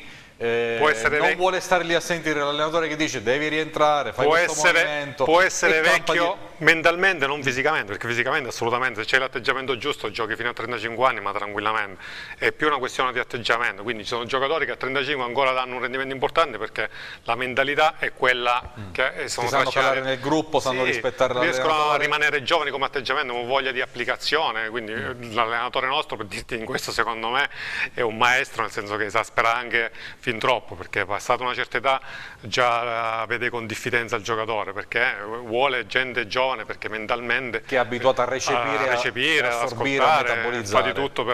Speaker 2: non
Speaker 1: vuole stare lì a sentire l'allenatore che dice devi rientrare, fai questo movimento.
Speaker 2: Può essere vecchio mentalmente, non fisicamente, perché fisicamente assolutamente, se c'è l'atteggiamento giusto giochi fino a 35 anni ma tranquillamente, è più una questione di atteggiamento, quindi ci sono giocatori che a 35 ancora danno un rendimento importante perché la mentalità è quella che sono
Speaker 1: sanno calare nel gruppo, sanno rispettare l'allenatore,
Speaker 2: riescono a rimanere giovani come atteggiamento, con voglia di applicazione, quindi l'allenatore nostro, per dirti, in questo secondo me è un maestro, nel senso che esaspera anche fin troppo, perché passata una certa età già vede con diffidenza il giocatore, perché vuole gente giovane, perché mentalmente
Speaker 1: che è abituata a recepire,
Speaker 2: a
Speaker 1: assorbire,
Speaker 2: ascoltare,
Speaker 1: a metabolizzare,
Speaker 2: fa di tutto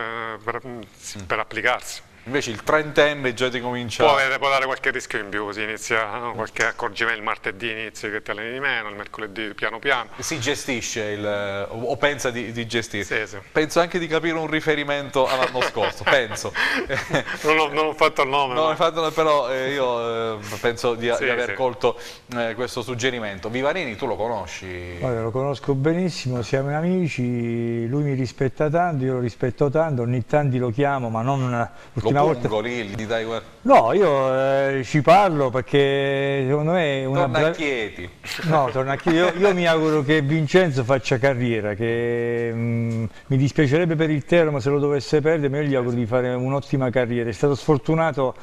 Speaker 2: per applicarsi.
Speaker 1: Invece il trentenne già ti comincia...
Speaker 2: Può dare qualche rischio in più, si inizia qualche accorgimento, il martedì inizi che ti alleni di meno, il mercoledì piano piano.
Speaker 1: Si gestisce o pensa di gestire.
Speaker 2: Sì.
Speaker 1: Penso anche di capire un riferimento all'anno scorso, penso.
Speaker 2: non ho fatto il nome.
Speaker 1: No, però io penso di aver colto questo suggerimento. Vivarini, tu lo conosci?
Speaker 3: Guarda, lo conosco benissimo, siamo amici, lui mi rispetta tanto, io lo rispetto tanto, ogni tanto lo chiamo, ma non...
Speaker 1: Gli dai guarda.
Speaker 3: No, io ci parlo perché secondo me è una...
Speaker 1: Torna a Chieti.
Speaker 3: No, torna a Chieti. Io mi auguro che Vincenzo faccia carriera, che mi dispiacerebbe per il Teramo se lo dovesse perdere, ma io gli auguro di fare un'ottima carriera. È stato sfortunato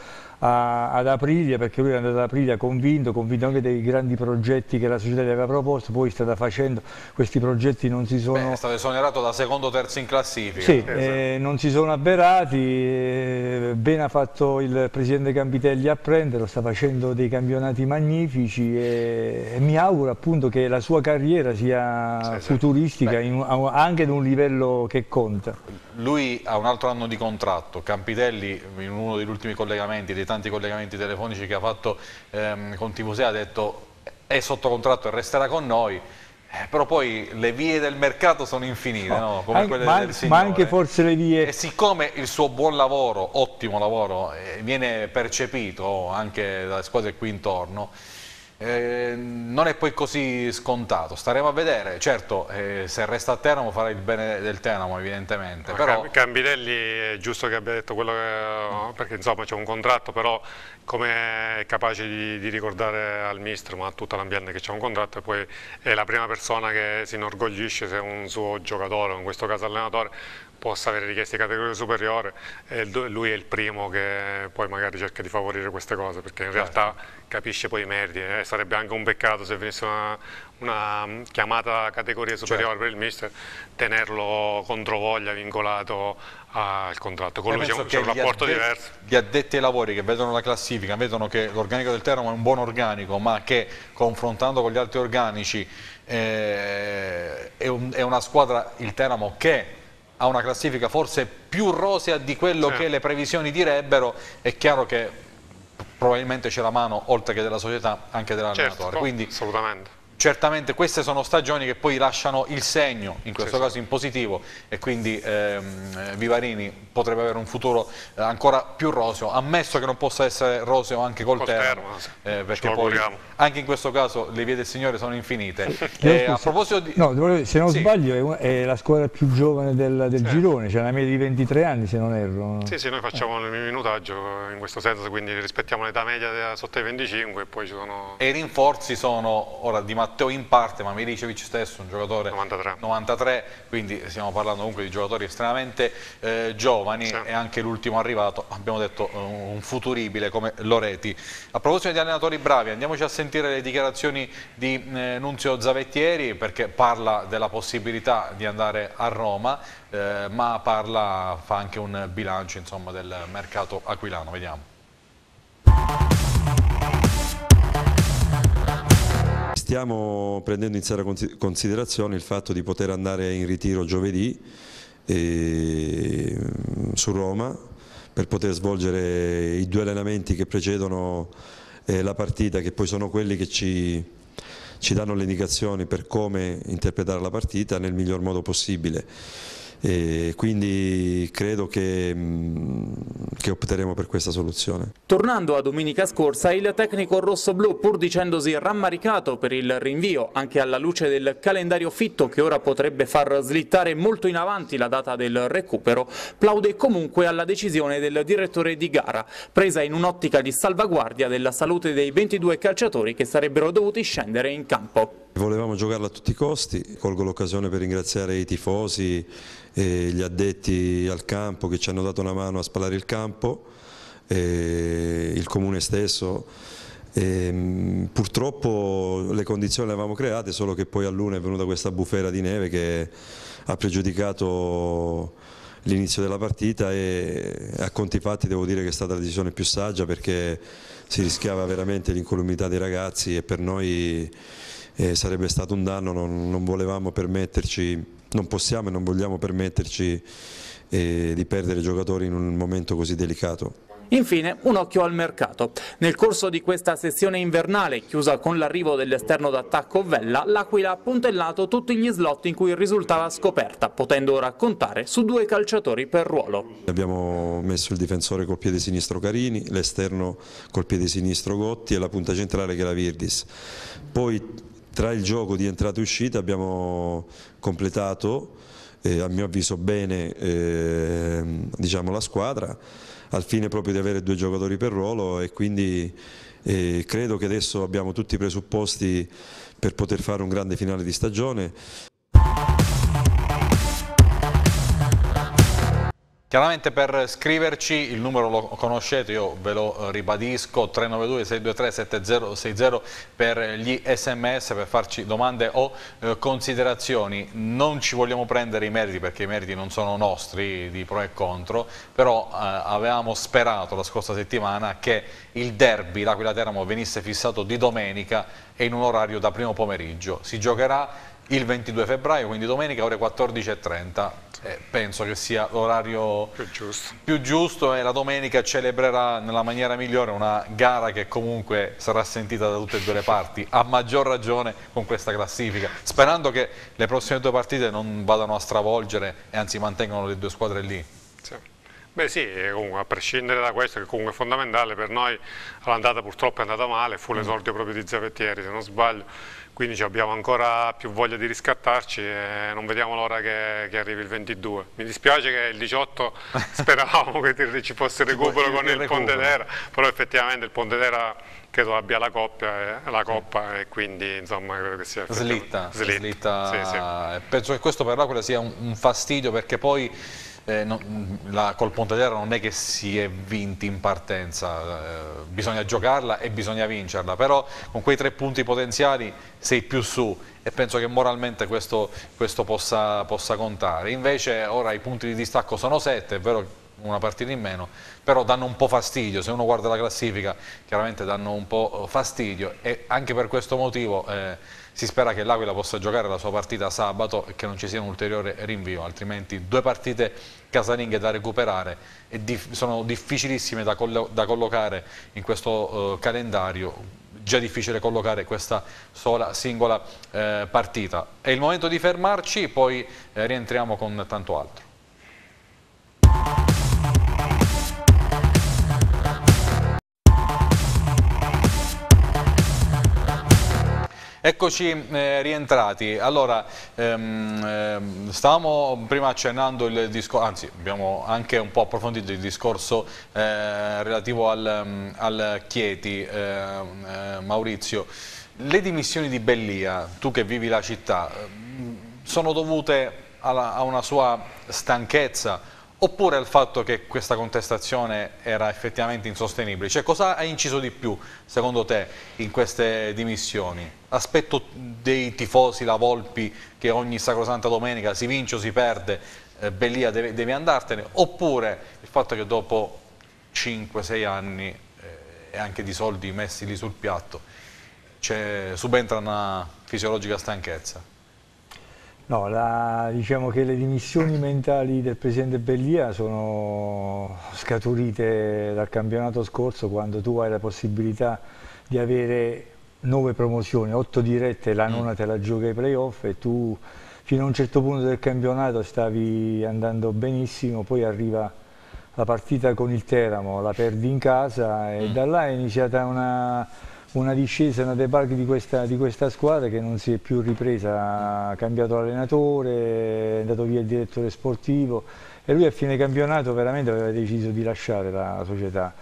Speaker 3: ad Aprilia, perché lui è andato ad Aprilia convinto anche dei grandi progetti che la società gli aveva proposto, poi sta facendo questi progetti, non si sono...
Speaker 1: Beh, è stato esonerato da secondo o terzo in classifica.
Speaker 3: Sì, non si sono avverati, bene ha fatto il presidente Campitelli a prenderlo, sta facendo dei campionati magnifici e mi auguro appunto che la sua carriera sia futuristica, anche ad un livello che conta.
Speaker 1: Lui ha un altro anno di contratto, Campitelli in uno degli ultimi collegamenti, dei tanti collegamenti telefonici che ha fatto con TV6 ha detto è sotto contratto e resterà con noi. Però poi le vie del mercato sono infinite, no? Come quelle del Signore.
Speaker 3: Ma anche forse le vie...
Speaker 1: E siccome il suo buon lavoro, ottimo lavoro, viene percepito anche dalle squadre qui intorno, non è poi così scontato. Staremo a vedere. Certo, se resta a Teramo farà il bene del Teramo evidentemente. Però...
Speaker 2: Campitelli è giusto che abbia detto quello che... perché insomma c'è un contratto, però come è capace di ricordare al mister, ma a tutta l'ambiente, che c'è un contratto, e poi è la prima persona che si inorgoglisce se un suo giocatore, in questo caso allenatore, possa avere richieste di categoria superiore, e lui è il primo che poi magari cerca di favorire queste cose, perché in realtà capisce poi i meriti, sarebbe anche un peccato se venisse una chiamata a categoria superiore per il mister, tenerlo controvoglia vincolato al contratto. Con lui c'è un rapporto diverso.
Speaker 1: Gli addetti ai lavori che vedono la classifica, vedono che l'organico del Teramo è un buon organico, ma che confrontando con gli altri organici è una squadra, il Teramo, che ha una classifica forse più rosea di quello che le previsioni direbbero, è chiaro che probabilmente c'è la mano, oltre che della società, anche dell'allenatore. Quindi
Speaker 2: assolutamente.
Speaker 1: Certamente queste sono stagioni che poi lasciano il segno, in questo caso in positivo, e quindi Vivarini potrebbe avere un futuro ancora più roseo, ammesso che non possa essere roseo anche col Teramo, perché poi anche in questo caso le vie del Signore sono infinite. A proposito di...
Speaker 3: No, se non sbaglio è la squadra più giovane del girone, c'è una media di 23 anni se non erro.
Speaker 2: Sì, noi facciamo il minutaggio in questo senso, quindi rispettiamo l'età media sotto i 25 e poi ci sono...
Speaker 1: E i rinforzi sono ora di Matteo in parte, ma Milicevic stesso un giocatore 93, quindi stiamo parlando comunque di giocatori estremamente giovani, e anche l'ultimo arrivato, abbiamo detto un futuribile come Loreti. A proposito di allenatori bravi, andiamoci a sentire le dichiarazioni di Nunzio Zavettieri, perché parla della possibilità di andare a Roma, ma fa anche un bilancio, insomma, del mercato aquilano. Vediamo.
Speaker 6: Stiamo prendendo in seria considerazione il fatto di poter andare in ritiro giovedì su Roma per poter svolgere i 2 allenamenti che precedono la partita, che poi sono quelli che ci danno le indicazioni per come interpretare la partita nel miglior modo possibile. Quindi credo che opteremo per questa soluzione.
Speaker 7: Tornando a domenica scorsa, il tecnico rossoblù, pur dicendosi rammaricato per il rinvio, anche alla luce del calendario fitto che ora potrebbe far slittare molto in avanti la data del recupero, plaude comunque alla decisione del direttore di gara, presa in un'ottica di salvaguardia della salute dei 22 calciatori che sarebbero dovuti scendere in campo.
Speaker 6: Volevamo giocarla a tutti i costi, colgo l'occasione per ringraziare i tifosi e gli addetti al campo che ci hanno dato una mano a spalare il campo, il comune stesso. Purtroppo le condizioni le avevamo create, solo che poi a Luna è venuta questa bufera di neve che ha pregiudicato l'inizio della partita, e a conti fatti devo dire che è stata la decisione più saggia, perché si rischiava veramente l'incolumità dei ragazzi e per noi sarebbe stato un danno. Non volevamo permetterci, non possiamo e non vogliamo permetterci di perdere giocatori in un momento così delicato.
Speaker 7: Infine, un occhio al mercato. Nel corso di questa sessione invernale, chiusa con l'arrivo dell'esterno d'attacco Vella, l'Aquila ha puntellato tutti gli slot in cui risultava scoperta, potendo ora contare su 2 calciatori per ruolo.
Speaker 6: Abbiamo messo il difensore col piede sinistro Carini, l'esterno col piede sinistro Gotti e la punta centrale che è la Virdis. Poi tra il gioco di entrata e uscita abbiamo completato, a mio avviso bene, diciamo, la squadra, al fine proprio di avere 2 giocatori per ruolo, e quindi credo che adesso abbiamo tutti i presupposti per poter fare un grande finale di stagione.
Speaker 1: Chiaramente per scriverci il numero lo conoscete, io ve lo ribadisco, 392-623-7060 per gli sms, per farci domande o considerazioni. Non ci vogliamo prendere i meriti perché i meriti non sono nostri di pro e contro, però avevamo sperato la scorsa settimana che il derby L'Aquila Teramo venisse fissato di domenica e in un orario da primo pomeriggio. Si giocherà il 22 febbraio, quindi domenica ore 14:30, penso che sia l'orario più giusto e la domenica celebrerà nella maniera migliore una gara che comunque sarà sentita da tutte e due le parti, a maggior ragione con questa classifica, sperando che le prossime due partite non vadano a stravolgere e anzi mantengano le due squadre lì.
Speaker 2: Sì. Beh sì, comunque, a prescindere da questo, che comunque è fondamentale, per noi l'andata purtroppo è andata male, fu l'esordio proprio di Zavettieri se non sbaglio, quindi abbiamo ancora più voglia di riscattarci e non vediamo l'ora che arrivi il 22. Mi dispiace che il 18 speravamo che ci fosse il recupero con il Pontedera, però effettivamente il Pontedera credo abbia la coppa e quindi insomma credo che sia
Speaker 1: slitta.
Speaker 2: Sì, sì.
Speaker 1: Penso che questo per l'Aquila sia un fastidio perché poi col Pontedera non è che si è vinti in partenza, bisogna giocarla e bisogna vincerla, però con quei 3 punti potenziali sei più su e penso che moralmente questo possa contare. Invece ora i punti di distacco sono 7, è vero, una partita in meno, però danno un po' fastidio, se uno guarda la classifica chiaramente danno un po' fastidio e anche per questo motivo si spera che l'Aquila possa giocare la sua partita sabato e che non ci sia un ulteriore rinvio, altrimenti 2 partite casalinghe da recuperare e sono difficilissime da collocare in questo calendario, già difficile collocare questa sola singola partita. È il momento di fermarci, poi rientriamo con tanto altro. Eccoci rientrati. Allora, stavamo prima accennando il discorso, anzi abbiamo anche un po' approfondito il discorso relativo al Chieti, Maurizio. Le dimissioni di Bellia, tu che vivi la città, sono dovute a una sua stanchezza oppure al fatto che questa contestazione era effettivamente insostenibile? Cioè, cosa ha inciso di più, secondo te, in queste dimissioni? L'aspetto dei tifosi, la Volpi, che ogni sacrosanta domenica si vince o si perde, Bellia devi andartene, oppure il fatto che dopo 5-6 anni e anche di soldi messi lì sul piatto subentra una fisiologica stanchezza?
Speaker 3: No, diciamo che le dimissioni mentali del presidente Bellia sono scaturite dal campionato scorso, quando tu hai la possibilità di avere 9 promozioni, 8 dirette, la nona te la gioca ai playoff e tu fino a un certo punto del campionato stavi andando benissimo, poi arriva la partita con il Teramo, la perdi in casa e da là è iniziata una discesa, una debacle di questa squadra che non si è più ripresa. Ha cambiato l'allenatore, è andato via il direttore sportivo e lui a fine campionato veramente aveva deciso di lasciare la società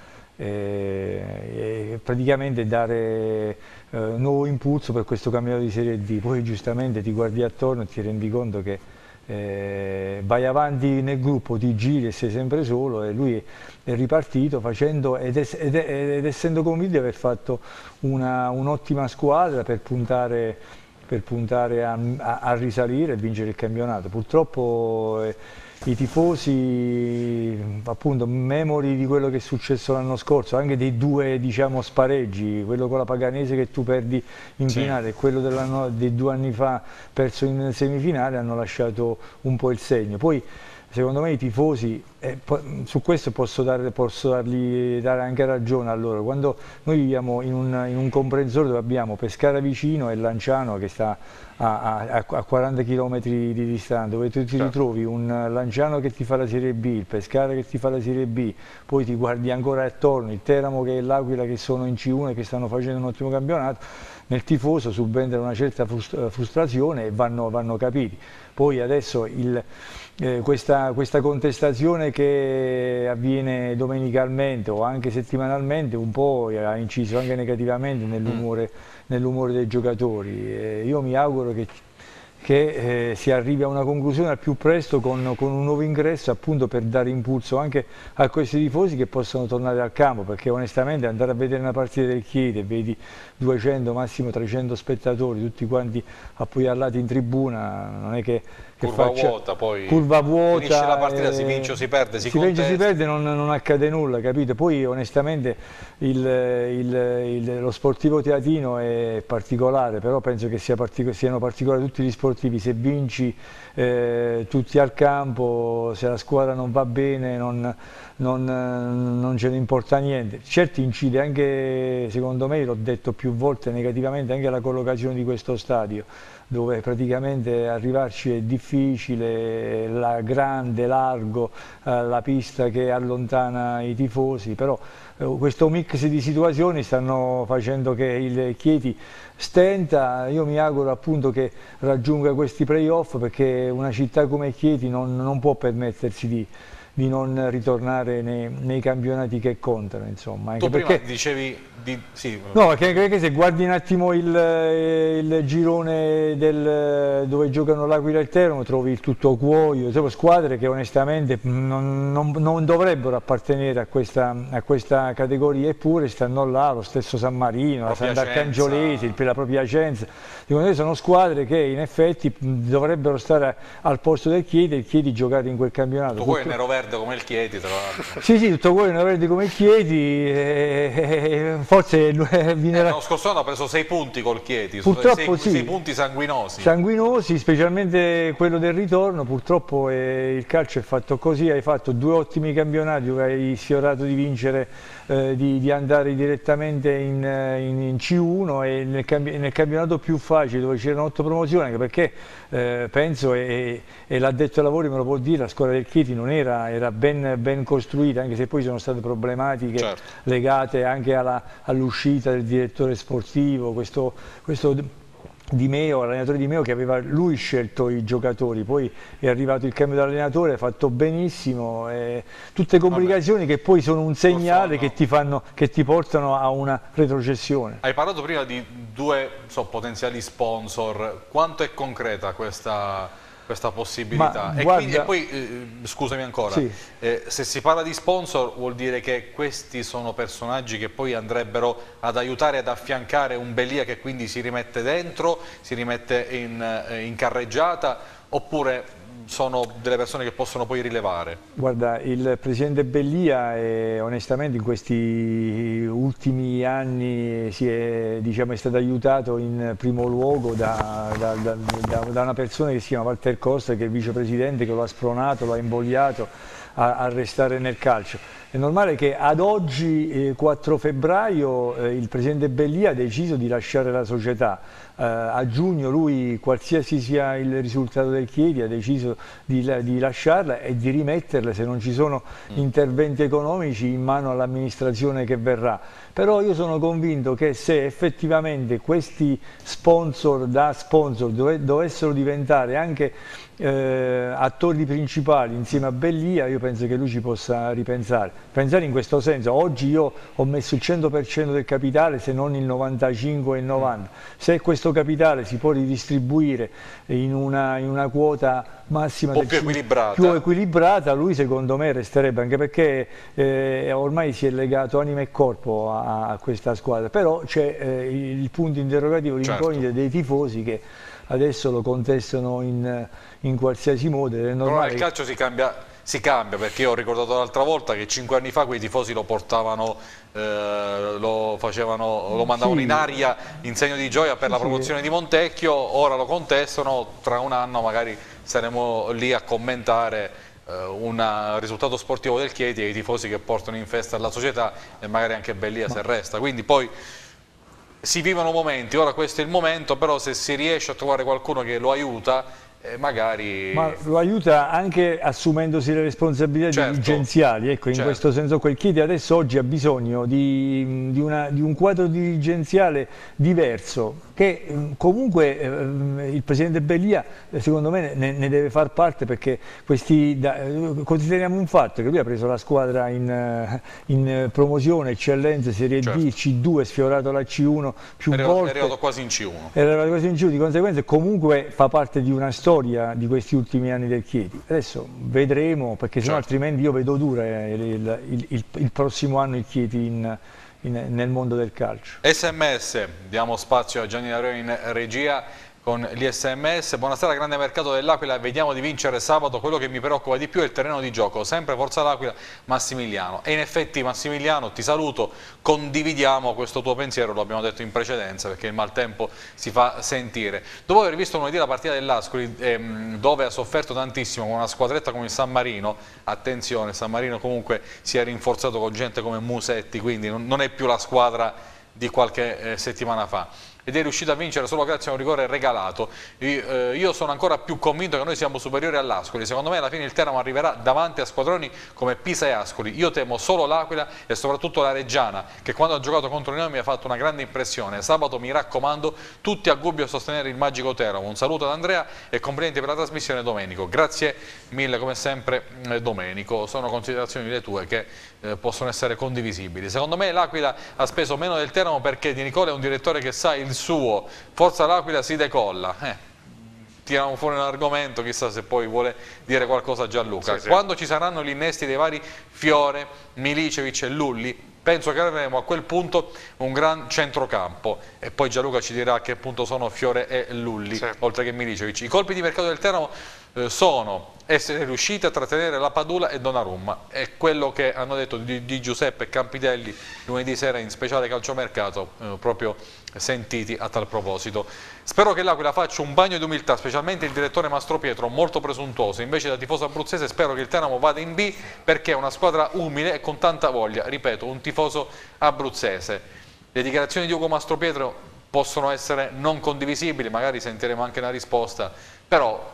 Speaker 3: e praticamente dare nuovo impulso per questo campionato di Serie D. Poi giustamente ti guardi attorno e ti rendi conto che vai avanti nel gruppo, ti giri e sei sempre solo, e lui è ripartito facendo ed essendo convinto di aver fatto un'ottima squadra per puntare a risalire e vincere il campionato. Purtroppo i tifosi, appunto, memori di quello che è successo l'anno scorso, anche dei 2 diciamo spareggi, quello con la Paganese che tu perdi in finale e quello dei 2 anni fa perso in semifinale, hanno lasciato un po' il segno. Poi secondo me i tifosi, su questo posso dargli anche ragione a loro, quando noi viviamo in un comprensore dove abbiamo Pescara vicino e Lanciano che sta a 40 km di distanza, dove tu ti ritrovi un Lanciano che ti fa la Serie B, il Pescara che ti fa la Serie B, poi ti guardi ancora attorno, il Teramo che è l'Aquila che sono in C1 e che stanno facendo un ottimo campionato, nel tifoso subentra una certa frustrazione e vanno capiti. Poi adesso questa contestazione che avviene domenicalmente o anche settimanalmente un po' ha inciso anche negativamente nell'umore dei giocatori. Io mi auguro che che si arrivi a una conclusione al più presto con un nuovo ingresso, appunto per dare impulso anche a questi tifosi che possano tornare al campo, perché onestamente andare a vedere una partita del Chieti e vedi 200, massimo 300 spettatori, tutti quanti appoiallati in tribuna, non è che
Speaker 1: curva vuota, poi
Speaker 3: curva vuota,
Speaker 1: finisce la partita, si vince o si perde, si
Speaker 3: vince o si perde, non accade nulla, capito? Poi onestamente lo sportivo teatino è particolare, però penso che siano particolari tutti gli sportivi. Se vinci tutti al campo, se la squadra non va bene non ce ne importa niente. Certo incide anche, secondo me, l'ho detto più volte, negativamente anche la collocazione di questo stadio, dove praticamente arrivarci è difficile, grande, largo, la pista che allontana i tifosi, però questo mix di situazioni stanno facendo che il Chieti stenta. Io mi auguro appunto che raggiunga questi playoff, perché una città come Chieti non può permettersi di non ritornare nei campionati che contano, insomma. Anche
Speaker 1: tu prima
Speaker 3: perché
Speaker 1: dicevi sì.
Speaker 3: No, perché se guardi un attimo il girone dove giocano l'Aquila e il Teramo, trovi il Tuttocuoio, squadre che onestamente non dovrebbero appartenere a questa categoria, eppure stanno là, lo stesso San Marino, la Sant'Arcangiolesi, la propria Piacenza. Secondo me sono squadre che in effetti dovrebbero stare al posto del Chieti, e il Chieti giocare in quel campionato.
Speaker 1: Tutto quello è nero-verde come il Chieti, tra l'altro.
Speaker 3: Sì, tutto quello è nero-verde come il Chieti, forse
Speaker 1: l'anno scorso hanno preso 6 punti col Chieti,
Speaker 3: purtroppo
Speaker 1: 6 punti sanguinosi.
Speaker 3: Sanguinosi, specialmente quello del ritorno. Purtroppo il calcio è fatto così, hai fatto 2 ottimi campionati dove hai sfiorato di vincere, di andare direttamente in C1, e nel campionato più facile dove c'erano 8 promozioni, anche perché penso, e l'addetto ai lavori me lo può dire, la squadra del Chieti non era ben costruita, anche se poi sono state problematiche legate anche all'uscita del direttore sportivo, questo Di Meo, l'allenatore Di Meo, che aveva lui scelto i giocatori, poi è arrivato il cambio dell'allenatore, ha fatto benissimo, tutte complicazioni che poi sono un segnale che ti portano a una retrocessione.
Speaker 1: Hai parlato prima di 2 potenziali sponsor, quanto è concreta questa possibilità? E poi scusami ancora,
Speaker 3: sì.
Speaker 1: Se si parla di sponsor vuol dire che questi sono personaggi che poi andrebbero ad aiutare, ad affiancare un Bellia che quindi si rimette dentro, si rimette in carreggiata, oppure sono delle persone che possono poi rilevare?
Speaker 3: Guarda, il presidente Bellia onestamente in questi ultimi anni è stato aiutato in primo luogo da una persona che si chiama Walter Costa, che è il vicepresidente, che lo ha spronato, lo ha invogliato a restare nel calcio. È normale che ad oggi, 4 febbraio, il presidente Bellia ha deciso di lasciare la società. A giugno lui, qualsiasi sia il risultato del Chieti, ha deciso di lasciarla e di rimetterla, se non ci sono interventi economici, in mano all'amministrazione che verrà. Però io sono convinto che se effettivamente questi sponsor dovessero diventare anche attori principali insieme a Bellia, io penso che lui ci possa pensare in questo senso. Oggi io ho messo il 100% del capitale, se non il 95 e il 90. Se questo capitale si può ridistribuire in una quota massima
Speaker 1: più
Speaker 3: equilibrata, lui secondo me resterebbe, anche perché ormai si è legato anima e corpo a questa squadra. Però c'è il punto interrogativo, l'incognita dei tifosi, che adesso lo contestano in qualsiasi modo. È normale.
Speaker 1: Però nel calcio si cambia, perché io ho ricordato l'altra volta che 5 anni fa quei tifosi lo portavano, lo mandavano in aria in segno di gioia per la promozione di Montecchio, ora lo contestano, tra un anno magari saremo lì a commentare un risultato sportivo del Chieti e i tifosi che portano in festa la società, e magari anche Bellia se resta. Quindi poi si vivono momenti, ora questo è il momento, però se si riesce a trovare qualcuno che lo aiuta, magari...
Speaker 3: Ma lo aiuta anche assumendosi le responsabilità dirigenziali, ecco, in questo senso quel Chieti adesso oggi ha bisogno di un quadro dirigenziale diverso, che comunque il Presidente Bellia secondo me ne deve far parte, perché consideriamo un fatto che lui ha preso la squadra in promozione, eccellenza, Serie D, C2, sfiorato la C1 più volte.
Speaker 1: È arrivato quasi in C1.
Speaker 3: Era arrivato quasi in C1, di conseguenza comunque fa parte di una storia di questi ultimi anni del Chieti. Adesso vedremo, perché sennò altrimenti io vedo dura il prossimo anno il Chieti nel mondo del calcio.
Speaker 1: SMS, diamo spazio a Gianni Lario in regia con gli SMS. Buonasera, grande mercato dell'Aquila, vediamo di vincere sabato. Quello che mi preoccupa di più è il terreno di gioco, sempre Forza l'Aquila, Massimiliano. E in effetti Massimiliano, ti saluto, condividiamo questo tuo pensiero, lo abbiamo detto in precedenza, perché il maltempo si fa sentire. Dopo aver visto lunedì la partita dell'Ascoli, dove ha sofferto tantissimo con una squadretta come il San Marino, attenzione, San Marino comunque si è rinforzato con gente come Musetti, quindi non è più la squadra di qualche settimana fa, ed è riuscito a vincere solo grazie a un rigore regalato. Io sono ancora più convinto che noi siamo superiori all'Ascoli. Secondo me alla fine il Teramo arriverà davanti a squadroni come Pisa e Ascoli. Io temo solo l'Aquila e soprattutto la Reggiana, che quando ha giocato contro di noi mi ha fatto una grande impressione. Sabato, mi raccomando, tutti a Gubbio a sostenere il magico Teramo. Un saluto ad Andrea e complimenti per la trasmissione, Domenico. Grazie mille come sempre, Domenico. Sono considerazioni le tue che possono essere condivisibili. Secondo me l'Aquila ha speso meno del Teramo perché Di Nicola è un direttore che sa il suo. Forza l'Aquila si decolla. Tiriamo fuori un argomento, chissà se poi vuole dire qualcosa Gianluca.
Speaker 2: Sì.
Speaker 1: Quando ci saranno gli innesti dei vari Fiore, Milicevic e Lulli, penso che avremo a quel punto un gran centrocampo, e poi Gianluca ci dirà a che punto sono Fiore e Lulli, oltre che Milicevic. I colpi di mercato del Teramo sono essere riusciti a trattenere la Padula e Donnarumma, è quello che hanno detto di Giuseppe Campidelli lunedì sera in speciale calciomercato, proprio sentiti a tal proposito. Spero che l'Aquila faccia un bagno di umiltà, specialmente il direttore Mastropietro, molto presuntuoso. Invece da tifoso abruzzese spero che il Teramo vada in B, perché è una squadra umile e con tanta voglia, ripeto, un tifoso abruzzese. Le dichiarazioni di Ugo Mastropietro possono essere non condivisibili, magari sentiremo anche una risposta, però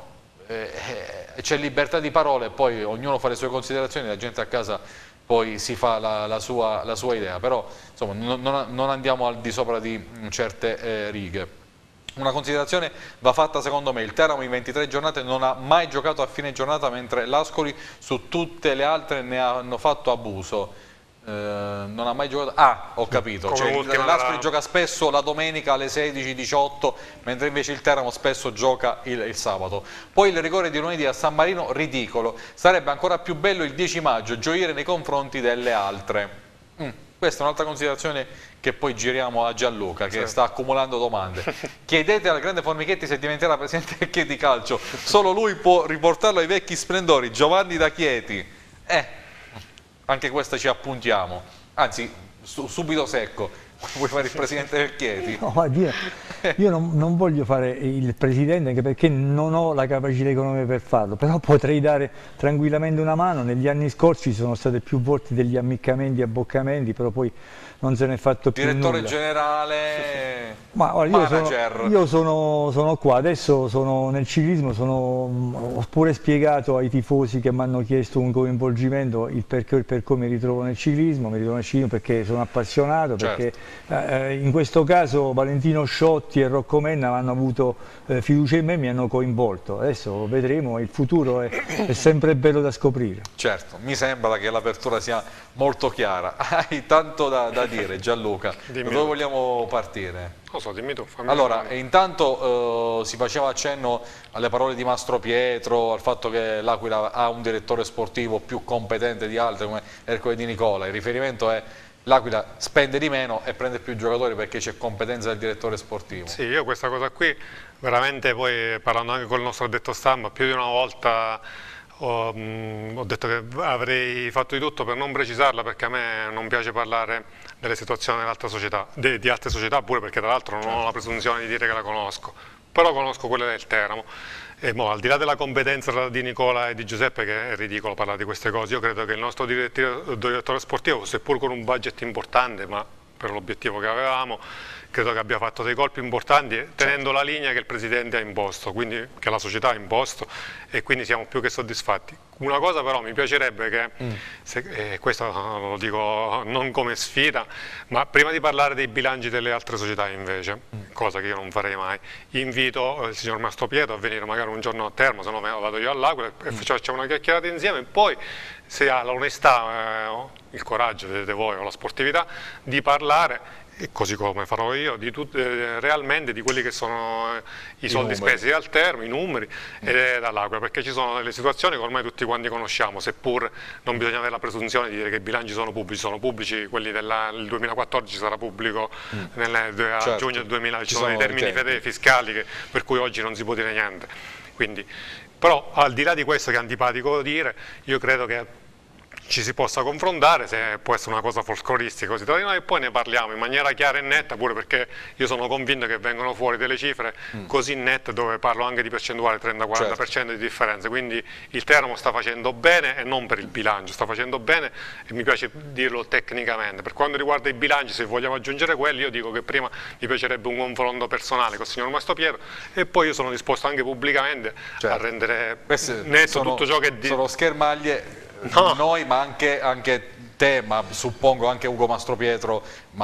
Speaker 1: c'è libertà di parole, poi ognuno fa le sue considerazioni, la gente a casa poi si fa la sua idea, però insomma non andiamo al di sopra di certe righe. Una considerazione va fatta secondo me: il Teramo in 23 giornate non ha mai giocato a fine giornata, mentre l'Ascoli su tutte le altre ne hanno fatto abuso. Non ha mai giocato, ho capito, cioè, l'Ascoli gioca spesso la domenica alle 16-18, mentre invece il Teramo spesso gioca il sabato. Poi il rigore di lunedì a San Marino, ridicolo. Sarebbe ancora più bello il 10 maggio gioire nei confronti delle altre. Questa è un'altra considerazione che poi giriamo a Gianluca, che sta accumulando domande. Chiedete al grande Formichetti se diventerà presidente del Chieti Calcio, solo lui può riportarlo ai vecchi splendori. Giovanni da Chieti. Anche questa ci appuntiamo, anzi subito secco. Vuoi fare il presidente del Chieti?
Speaker 3: No, io non voglio fare il presidente, anche perché non ho la capacità economica per farlo, però potrei dare tranquillamente una mano. Negli anni scorsi ci sono state più volte degli ammiccamenti, abboccamenti, però poi non se ne è fatto più
Speaker 1: direttore
Speaker 3: nulla.
Speaker 1: Generale,
Speaker 3: ma guarda,
Speaker 1: manager.
Speaker 3: Io sono qua, adesso sono nel ciclismo, ho pure spiegato ai tifosi che mi hanno chiesto un coinvolgimento il perché mi ritrovo nel ciclismo. Mi ritrovo nel ciclismo perché sono appassionato, perché in questo caso Valentino Sciotti e Rocco Menna hanno avuto fiducia in me e mi hanno coinvolto. Adesso vedremo, il futuro è sempre bello da scoprire.
Speaker 1: Certo, mi sembra che l'apertura sia molto chiara. Hai tanto da dire, Gianluca. Da dove vogliamo partire?
Speaker 2: Non so, dimmi tu.
Speaker 1: Allora, intanto si faceva accenno alle parole di Mastropietro, al fatto che l'Aquila ha un direttore sportivo più competente di altri come Ercole Di Nicola. Il riferimento è: l'Aquila spende di meno e prende più giocatori perché c'è competenza del direttore sportivo.
Speaker 2: Sì, io questa cosa qui veramente, poi parlando anche con il nostro addetto stampa, più di una volta ho detto che avrei fatto di tutto per non precisarla, perché a me non piace parlare delle situazioni dell'altra società, di altre società, pure perché tra l'altro non ho la presunzione di dire che la conosco, però conosco quelle del Teramo. E al di là della competenza di Nicola e di Giuseppe, che è ridicolo parlare di queste cose, io credo che il nostro direttore sportivo, seppur con un budget importante, ma per l'obiettivo che avevamo. Credo che abbia fatto dei colpi importanti tenendo la linea che il Presidente ha imposto, quindi che la società ha imposto, e quindi siamo più che soddisfatti. Una cosa però mi piacerebbe che, questo lo dico non come sfida, ma prima di parlare dei bilanci delle altre società invece, cosa che io non farei mai, invito il signor Mastropietro a venire magari un giorno a Termo, se no vado io all'Aquila e facciamo una chiacchierata insieme, e poi se ha l'onestà, il coraggio, vedete voi, o la sportività, di parlare, e così come farò io, realmente di quelli che sono i soldi spesi al Termo, i numeri, e dall'Aquila, perché ci sono delle situazioni che ormai tutti quanti conosciamo, seppur non bisogna avere la presunzione di dire che i bilanci sono pubblici, quelli del 2014 sarà pubblico a giugno del 2000, ci sono dei termini fiscali per cui oggi non si può dire niente. Quindi, però al di là di questo, che è antipatico dire, io credo che ci si possa confrontare, se può essere una cosa folcloristica così tra di noi, e poi ne parliamo in maniera chiara e netta, pure perché io sono convinto che vengono fuori delle cifre così nette, dove parlo anche di percentuale 30-40% di differenza, quindi il Teramo sta facendo bene, e non per il bilancio, sta facendo bene, e mi piace dirlo tecnicamente. Per quanto riguarda i bilanci, se vogliamo aggiungere quelli, io dico che prima mi piacerebbe un confronto personale con il signor Mastropietro, e poi io sono disposto anche pubblicamente a rendere netto tutto ciò che dico.
Speaker 1: Sono schermaglie. Noi, ma anche te, ma suppongo anche Ugo Mastropietro,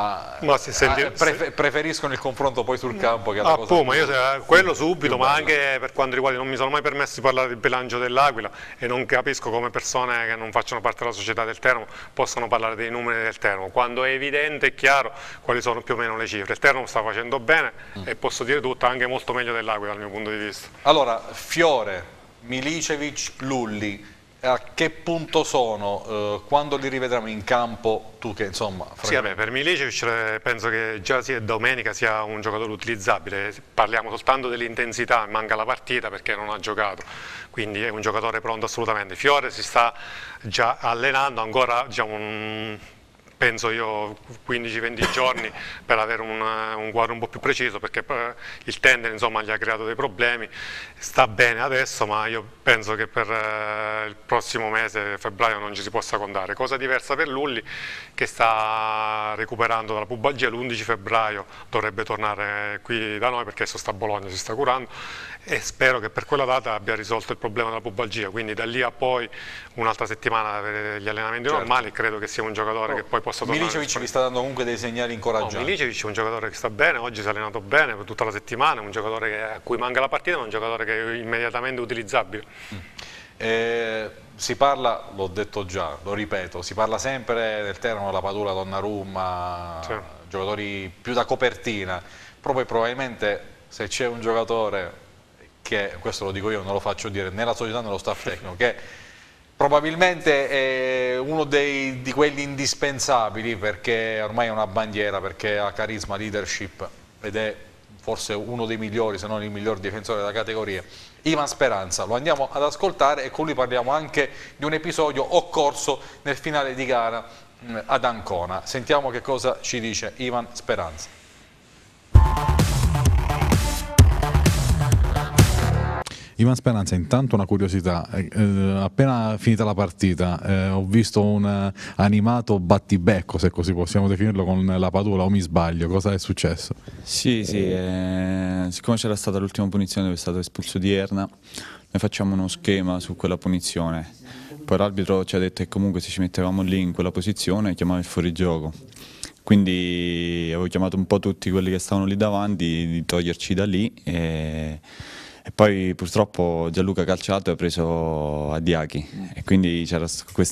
Speaker 1: preferiscono il confronto poi sul campo, che è la cosa
Speaker 2: ma io quello subito, ma anche per quanto riguarda, non mi sono mai permesso di parlare del bilancio dell'Aquila, e non capisco come persone che non facciano parte della società del Teramo possano parlare dei numeri del Teramo, quando è evidente e chiaro quali sono più o meno le cifre. Il Teramo sta facendo bene, e posso dire tutto, anche molto meglio dell'Aquila dal mio punto di vista.
Speaker 1: Allora, Fiore, Milicevic, Lulli, a che punto sono? Quando li rivedremo in campo, tu che insomma...
Speaker 2: Sì, vabbè, per Milicevic penso che già domenica sia un giocatore utilizzabile, parliamo soltanto dell'intensità, manca la partita perché non ha giocato, quindi è un giocatore pronto assolutamente. Fiore si sta già allenando, ancora diciamo penso io 15-20 giorni per avere un quadro un po' più preciso, perché il tendine insomma gli ha creato dei problemi, sta bene adesso, ma io penso che per il prossimo mese, febbraio, non ci si possa contare. Cosa diversa per Lulli, che sta recuperando dalla pubalgia, l'11 febbraio dovrebbe tornare qui da noi, perché adesso sta a Bologna, si sta curando, e spero che per quella data abbia risolto il problema della pubalgia, quindi da lì a poi un'altra settimana gli allenamenti normali. Credo che sia un giocatore che poi possa tornare.
Speaker 1: Milicevic vi sta dando comunque dei segnali incoraggianti.
Speaker 2: Milicevic è un giocatore che sta bene, oggi si è allenato bene per tutta la settimana, è un giocatore a cui manca la partita, ma è un giocatore che è immediatamente utilizzabile.
Speaker 1: Si parla, l'ho detto già, lo ripeto, si parla sempre del Teramo, la Padula, Donnarumma, giocatori più da copertina, proprio probabilmente se c'è un giocatore che, questo lo dico io, non lo faccio dire né la società né lo staff tecnico, che probabilmente è uno di quelli indispensabili, perché ormai è una bandiera, perché ha carisma, leadership, ed è forse uno dei migliori, se non il miglior difensore della categoria, Ivan Speranza. Lo andiamo ad ascoltare, e con lui parliamo anche di un episodio occorso nel finale di gara ad Ancona. Sentiamo che cosa ci dice Ivan Speranza.
Speaker 8: Ivan Speranza, intanto una curiosità, appena finita la partita ho visto un animato battibecco, se così possiamo definirlo, con la Padula, o mi sbaglio? Cosa è successo?
Speaker 9: Sì, siccome c'era stata l'ultima punizione dove è stato espulso di Erna, noi facciamo uno schema su quella punizione, poi l'arbitro ci ha detto che comunque se ci mettevamo lì in quella posizione chiamava il fuorigioco. Quindi avevo chiamato un po' tutti quelli che stavano lì davanti di toglierci da lì, e poi purtroppo Gianluca Calciato ha preso Adiachi, e quindi c'era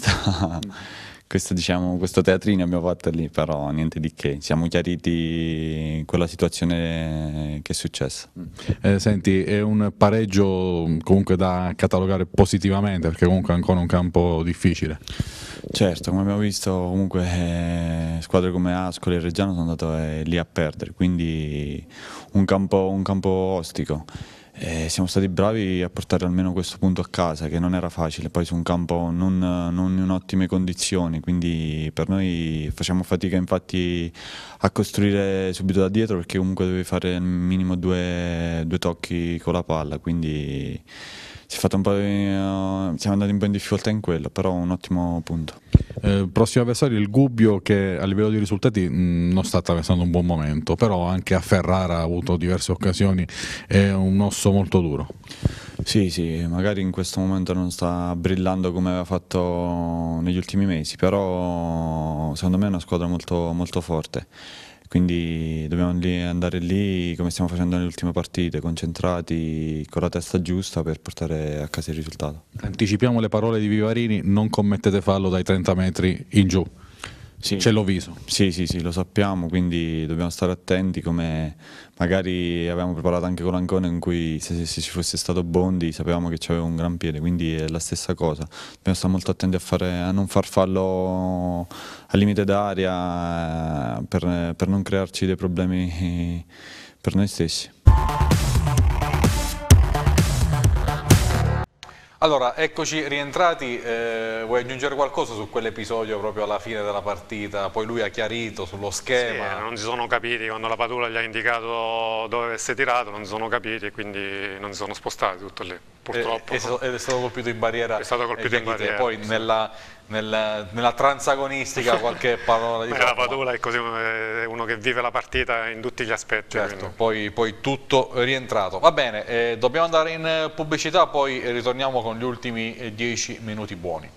Speaker 9: questo teatrino abbiamo fatto lì, però niente di che, siamo chiariti quella situazione che è successa.
Speaker 8: Senti, è un pareggio comunque da catalogare positivamente, perché comunque è ancora un campo difficile.
Speaker 9: Certo, come abbiamo visto comunque squadre come Ascoli e Reggiano sono andate lì a perdere, quindi un campo ostico. Siamo stati bravi a portare almeno questo punto a casa, che non era facile, poi su un campo non in ottime condizioni, quindi per noi facciamo fatica infatti a costruire subito da dietro, perché comunque devi fare al minimo due tocchi con la palla, quindi fatto un po' siamo andati un po' in difficoltà in quello, però un ottimo punto.
Speaker 8: Prossimo avversario il Gubbio, che a livello di risultati non sta attraversando un buon momento, però anche a Ferrara ha avuto diverse occasioni, è un osso molto duro.
Speaker 9: Sì, magari in questo momento non sta brillando come aveva fatto negli ultimi mesi, però secondo me è una squadra molto, molto forte. Quindi dobbiamo andare lì come stiamo facendo nelle ultime partite, concentrati, con la testa giusta per portare a casa il risultato.
Speaker 8: Anticipiamo le parole di Vivarini: non commettete fallo dai 30 metri in giù.
Speaker 9: Sì.
Speaker 8: Ce l'ho visto.
Speaker 9: Sì, lo sappiamo, quindi dobbiamo stare attenti, come magari avevamo preparato anche con l'Ancona, in cui se ci fosse stato Bondi sapevamo che c'aveva un gran piede, quindi è la stessa cosa. Dobbiamo stare molto attenti a non far fallo al limite d'area per non crearci dei problemi per noi stessi.
Speaker 1: Allora, eccoci rientrati, vuoi aggiungere qualcosa su quell'episodio proprio alla fine della partita? Poi lui ha chiarito sullo schema.
Speaker 2: Sì, non si sono capiti, quando la Padula gli ha indicato dove avesse tirato non si sono capiti e quindi non si sono spostati, tutto lì, purtroppo.
Speaker 1: Ed è stato colpito in barriera.
Speaker 2: È stato colpito in barriera.
Speaker 1: Poi nella transagonistica qualche parola di
Speaker 2: la Padula è così, è uno che vive la partita in tutti gli aspetti.
Speaker 1: Certo, poi tutto rientrato. Va bene, dobbiamo andare in pubblicità, poi ritorniamo con gli ultimi 10 minuti buoni.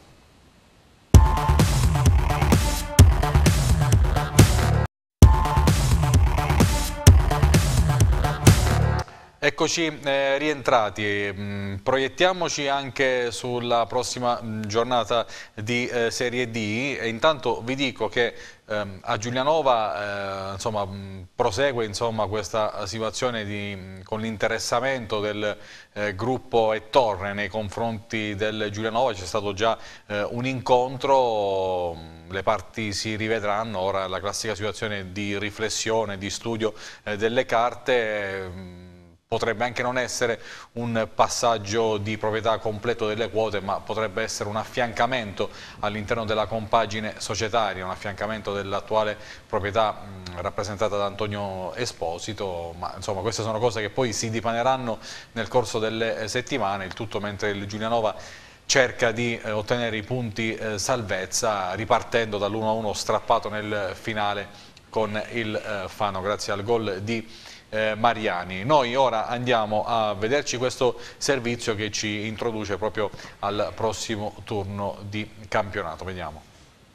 Speaker 1: Eccoci rientrati, proiettiamoci anche sulla prossima giornata di Serie D e intanto vi dico che a Giulianova prosegue questa situazione con l'interessamento del gruppo Ettorre nei confronti del Giulianova. C'è stato già un incontro, le parti si rivedranno, ora la classica situazione di riflessione, di studio delle carte. Potrebbe anche non essere un passaggio di proprietà completo delle quote, ma potrebbe essere un affiancamento all'interno della compagine societaria, un affiancamento dell'attuale proprietà rappresentata da Antonio Esposito, ma insomma queste sono cose che poi si dipaneranno nel corso delle settimane, il tutto mentre il Giulianova cerca di ottenere i punti salvezza, ripartendo dall'1-1 strappato nel finale con il Fano grazie al gol di Mariani. Noi ora andiamo a vederci questo servizio che ci introduce proprio al prossimo turno di campionato. Vediamo.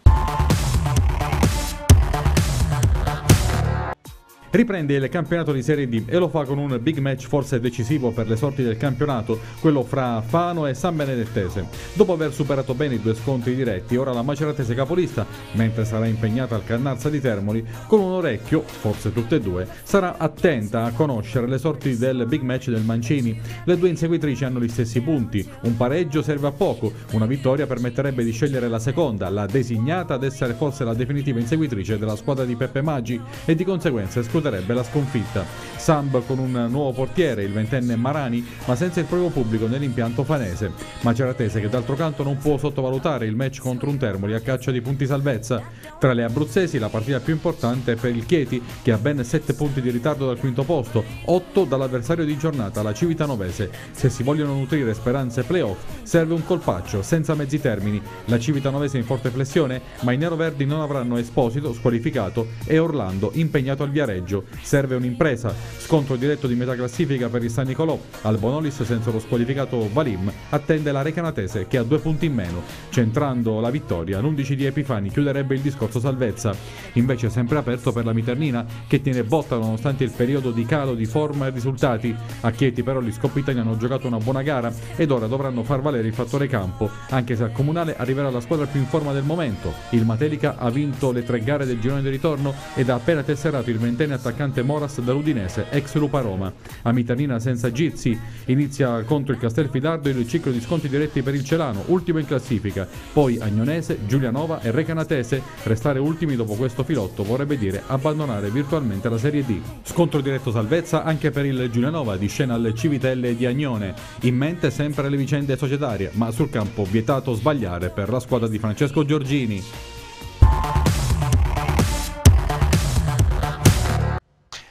Speaker 8: Riprende il campionato di Serie D e lo fa con un big match forse decisivo per le sorti del campionato, quello fra Fano e San Benedettese. Dopo aver superato bene i 2 scontri diretti, ora la Maceratese capolista, mentre sarà impegnata al Cannarsa di Termoli, con un orecchio, forse tutte e due, sarà attenta a conoscere le sorti del big match del Mancini. Le 2 inseguitrici hanno gli stessi punti, un pareggio serve a poco, una vittoria permetterebbe di scegliere la seconda, la designata ad essere forse la definitiva inseguitrice della squadra di Peppe Maggi e di conseguenza escluderebbe la sconfitta. Samb con un nuovo portiere, il 20enne Marani, ma senza il proprio pubblico nell'impianto fanese. Maceratese che d'altro canto non può sottovalutare il match contro un Termoli a caccia di punti salvezza. Tra le abruzzesi la partita più importante è per il Chieti, che ha ben 7 punti di ritardo dal quinto posto, 8 dall'avversario di giornata, la Civitanovese. Se si vogliono nutrire speranze playoff serve un colpaccio senza mezzi termini. La Civitanovese in forte flessione, ma i neroverdi non avranno Esposito squalificato e Orlando impegnato al Viareggio. Serve un'impresa, scontro diretto di metà classifica per il San Nicolò. Al Bonolis senza lo squalificato Valim attende la Recanatese che ha 2 punti in meno. Centrando la vittoria, l'11 di Epifani chiuderebbe il discorso salvezza. Invece è sempre aperto per la Miternina che tiene botta nonostante il periodo di calo di forma e risultati. A Chieti però gli scoppitani hanno giocato una buona gara ed ora dovranno far valere il fattore campo, anche se al Comunale arriverà la squadra più in forma del momento. Il Matelica ha vinto le 3 gare del girone di ritorno ed ha appena tesserato il 20enne attaccante Moras dall'Udinese, ex Lupa Roma. A Miternina senza Gizzi inizia contro il Castelfidardo il ciclo di sconti diretti per il Celano, ultimo in classifica. Poi Agnonese, Giulianova e Recanatese. Restare ultimi dopo questo filotto vorrebbe dire abbandonare virtualmente la Serie D. Scontro diretto salvezza anche per il Giulianova, di scena alle Civitelle di Agnone. In mente sempre le vicende societarie, ma sul campo vietato sbagliare per la squadra di Francesco Giorgini.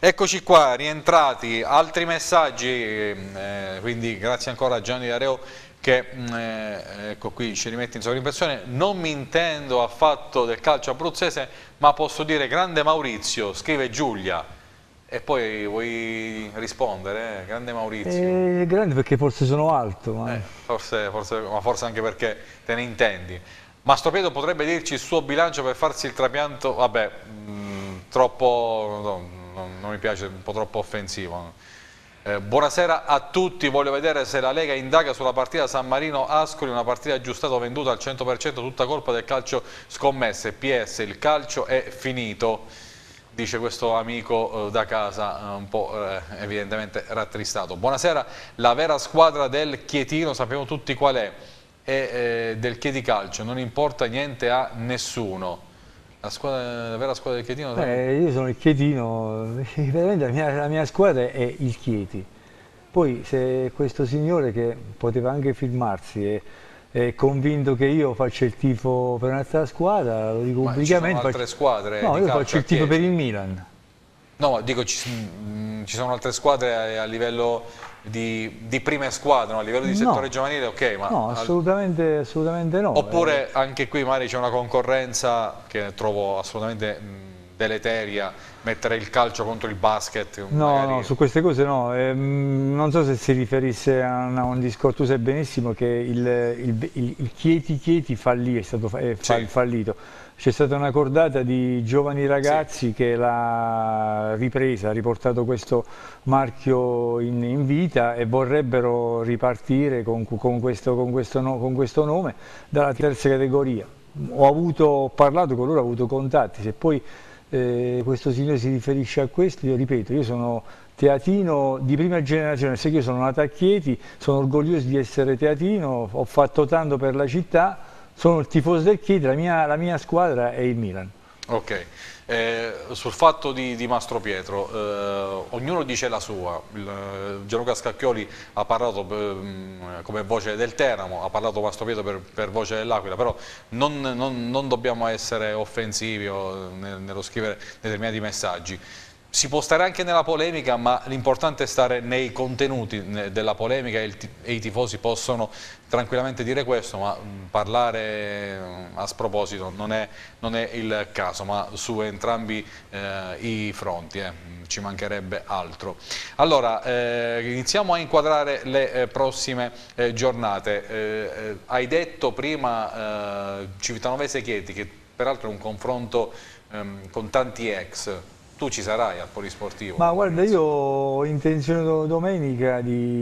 Speaker 1: Eccoci qua, rientrati, altri messaggi, quindi grazie ancora a Gianni D'Areo che ecco qui ci rimette in sovrimpressione. Non mi intendo affatto del calcio abruzzese, ma posso dire grande Maurizio, scrive Giulia. E poi vuoi rispondere, grande Maurizio?
Speaker 3: Grande perché forse sono alto. Ma...
Speaker 1: forse anche perché te ne intendi. Mastropietro potrebbe dirci il suo bilancio per farsi il trapianto, vabbè, troppo, non mi piace, un po' troppo offensivo. Buonasera a tutti, voglio vedere se la Lega indaga sulla partita San Marino-Ascoli, una partita aggiustata o venduta al 100%, tutta colpa del calcio scommesse. PS, il calcio è finito, dice questo amico da casa, un po' evidentemente rattristato. Buonasera, la vera squadra del Chietino, sappiamo tutti qual è del Chieticalcio, non importa niente a nessuno. La vera squadra del Chietino?
Speaker 3: Io sono il Chietino, veramente la mia squadra è il Chieti. Poi se questo signore che poteva anche firmarsi è convinto che io faccia il tifo per un'altra squadra, lo dico pubblicamente.
Speaker 1: Ci sono altre squadre?
Speaker 3: No, io faccio il tifo per il Milan.
Speaker 1: No, ma dico ci sono altre squadre a livello di prime squadre, no? A livello di settore giovanile, ok, ma...
Speaker 3: No, assolutamente no.
Speaker 1: Oppure anche qui magari c'è una concorrenza che trovo assolutamente deleteria, mettere il calcio contro il basket.
Speaker 3: No, su queste cose no, non so se si riferisse a un discorso, tu sai benissimo che il Chieti fallì, è fallito. C'è stata una cordata di giovani ragazzi che l'ha ripresa, ha riportato questo marchio in vita e vorrebbero ripartire con questo nome dalla terza categoria. Ho parlato con loro, ho avuto contatti, se poi questo signore si riferisce a questo, io ripeto, io sono teatino di prima generazione, se io sono nato a Chieti, sono orgoglioso di essere teatino, ho fatto tanto per la città, sono il tifoso del Chieti, la mia squadra è il Milan.
Speaker 1: Ok, sul fatto di Mastropietro, ognuno dice la sua. Gianluca Scacchioli ha parlato come voce del Teramo, ha parlato Mastropietro per voce dell'Aquila, però non dobbiamo essere offensivi nello scrivere determinati messaggi. Si può stare anche nella polemica, ma l'importante è stare nei contenuti della polemica e i tifosi possono tranquillamente dire questo, ma parlare a sproposito non è il caso, ma su entrambi i fronti, ci mancherebbe altro. Allora, iniziamo a inquadrare le prossime giornate. Hai detto prima Civitanovese Chieti, che peraltro è un confronto con tanti ex. Tu ci sarai al Polisportivo?
Speaker 3: Ma guarda, io ho intenzione domenica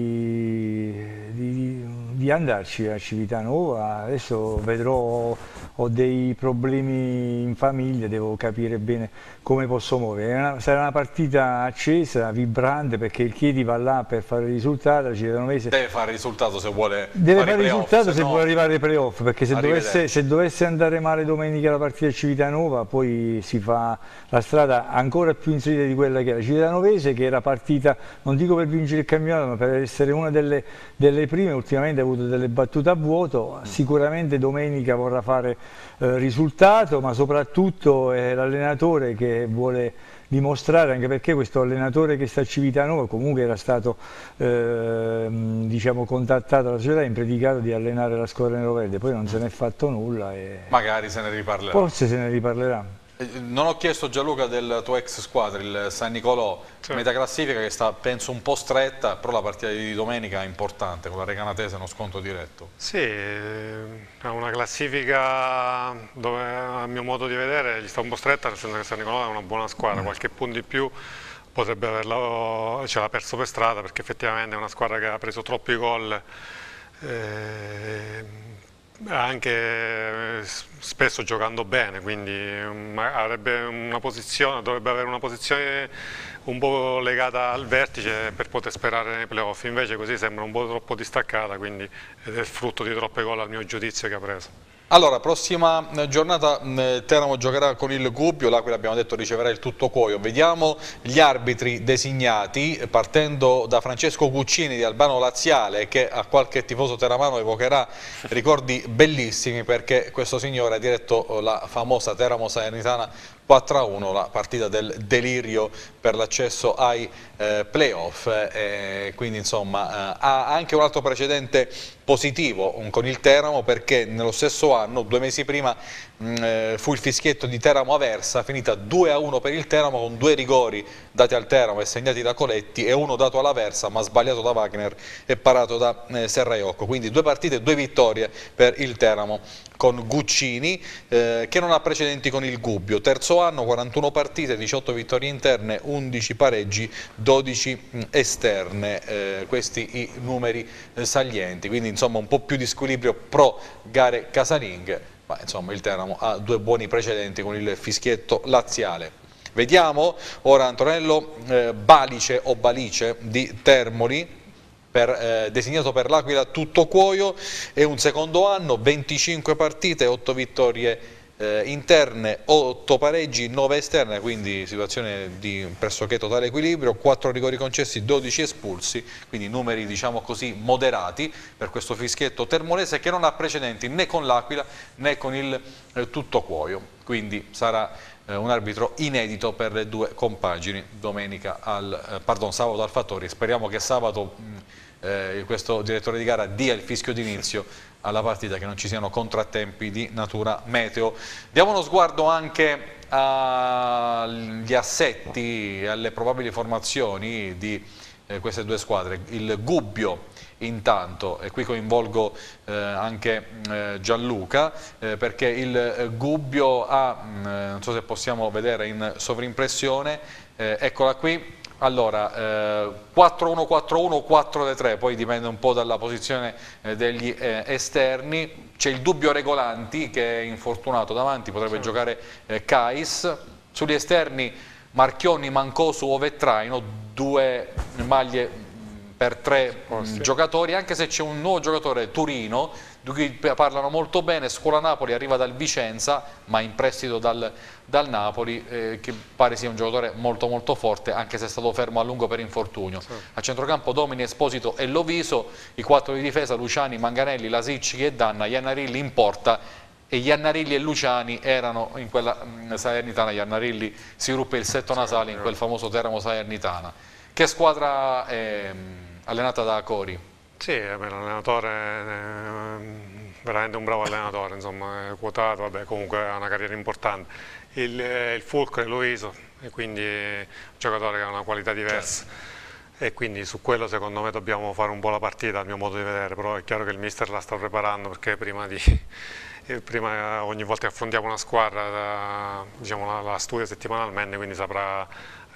Speaker 3: di andarci a Civitanova, adesso vedrò, ho dei problemi in famiglia, devo capire bene come posso muovere. Sarà una partita accesa, vibrante, perché il Chieti va là per fare il risultato, la Civitanovese
Speaker 1: deve fare il risultato se vuole
Speaker 3: fare il risultato, se vuole arrivare ai playoff, perché se dovesse andare male domenica la partita di Civitanova, poi si fa la strada ancora più inserita di quella che era Civitanovese, che era partita, non dico per vincere il campionato, ma per essere una delle prime. Ultimamente ha avuto delle battute a vuoto, sicuramente domenica vorrà fare risultato, ma soprattutto è l'allenatore che vuole dimostrare, anche perché questo allenatore che sta a Civitanova comunque era stato diciamo, contattato dalla società e impredicato di allenare la squadra neroverde, poi non se ne è fatto nulla e
Speaker 1: magari se ne riparlerà.
Speaker 3: Forse se ne riparlerà.
Speaker 1: Non ho chiesto, Gianluca, del tuo ex squadra, il San Nicolò, metà classifica che sta penso un po' stretta, però la partita di domenica è importante, con la Recanatese uno scontro diretto.
Speaker 2: Sì, ha una classifica dove a mio modo di vedere gli sta un po' stretta, nel senso che San Nicolò è una buona squadra, qualche punto in più potrebbe averlo, ce l'ha perso per strada, perché effettivamente è una squadra che ha preso troppi gol, anche spesso giocando bene, quindi avrebbe una posizione, dovrebbe avere una posizione un po' legata al vertice per poter sperare nei playoff, invece così sembra un po' troppo distaccata, quindi ed è frutto di troppe gol al mio giudizio che ha preso.
Speaker 1: Allora, prossima giornata Teramo giocherà con il Gubbio, l'Aquila abbiamo detto riceverà il tutto cuoio. Vediamo gli arbitri designati, partendo da Francesco Cuccini di Albano Laziale, che a qualche tifoso teramano evocherà ricordi bellissimi, perché questo signore ha diretto la famosa Teramo Salernitana 4-1 la partita del delirio per l'accesso ai playoff, quindi insomma ha anche un altro precedente positivo con il Teramo, perché nello stesso anno, 2 mesi prima, fu il fischietto di Teramo-Aversa, finita 2-1 per il Teramo, con 2 rigori dati al Teramo e segnati da Coletti e uno dato all'Aversa ma sbagliato da Wagner e parato da Serraiocco. Quindi 2 partite, 2 vittorie per il Teramo con Guccini, che non ha precedenti con il Gubbio. Terzo anno, 41 partite, 18 vittorie interne, 11 pareggi, 12 esterne, questi i numeri salienti, quindi insomma un po' più di squilibrio pro gare casalinghe, ma insomma il Teramo ha 2 buoni precedenti con il fischietto laziale. Vediamo ora Antonello Balice o Balice di Termoli, designato per l'Aquila tutto cuoio, è un secondo anno, 25 partite, 8 vittorie interne, 8 pareggi, 9 esterne, quindi situazione di pressoché totale equilibrio, 4 rigori concessi, 12 espulsi, quindi numeri diciamo così moderati per questo fischietto termolese, che non ha precedenti né con l'Aquila né con il tutto cuoio, quindi sarà un arbitro inedito per le 2 compagini sabato al Fattori. Speriamo che sabato questo direttore di gara dia il fischio d'inizio alla partita, che non ci siano contrattempi di natura meteo. Diamo uno sguardo anche agli assetti e alle probabili formazioni di queste 2 squadre. Il Gubbio intanto, e qui coinvolgo anche Gianluca, perché il Gubbio ha, non so se possiamo vedere in sovrimpressione, eccola qui. Allora, 4-1-4-1, 4-3, poi dipende un po' dalla posizione degli esterni. C'è il dubbio Regolanti, che è infortunato davanti, potrebbe giocare Kais. Sugli esterni Marchionni, Mancosu o Vettraino, 2 maglie per 3 giocatori, anche se c'è un nuovo giocatore, Turino, di cui parlano molto bene. Scuola Napoli, arriva dal Vicenza ma in prestito dal Napoli, che pare sia un giocatore molto forte, anche se è stato fermo a lungo per infortunio. A centrocampo Domini, Esposito e Loviso, i 4 di difesa Luciani, Manganelli, Lasicci e Danna, Iannarilli in porta, e Iannarilli e Luciani erano in quella Salernitana. Iannarilli si ruppe il setto nasale in quel famoso Teramo Salernitana. Che squadra è allenata da Cori?
Speaker 2: Sì, l'allenatore è veramente un bravo allenatore, insomma, è quotato, vabbè, comunque ha una carriera importante. Il fulcro è Luiso, e quindi è un giocatore che ha una qualità diversa. Certo. E quindi su quello secondo me dobbiamo fare un po' la partita, al mio modo di vedere, però è chiaro che il mister la sta preparando, perché prima ogni volta che affrontiamo una squadra, diciamo, la studia settimanalmente, quindi saprà,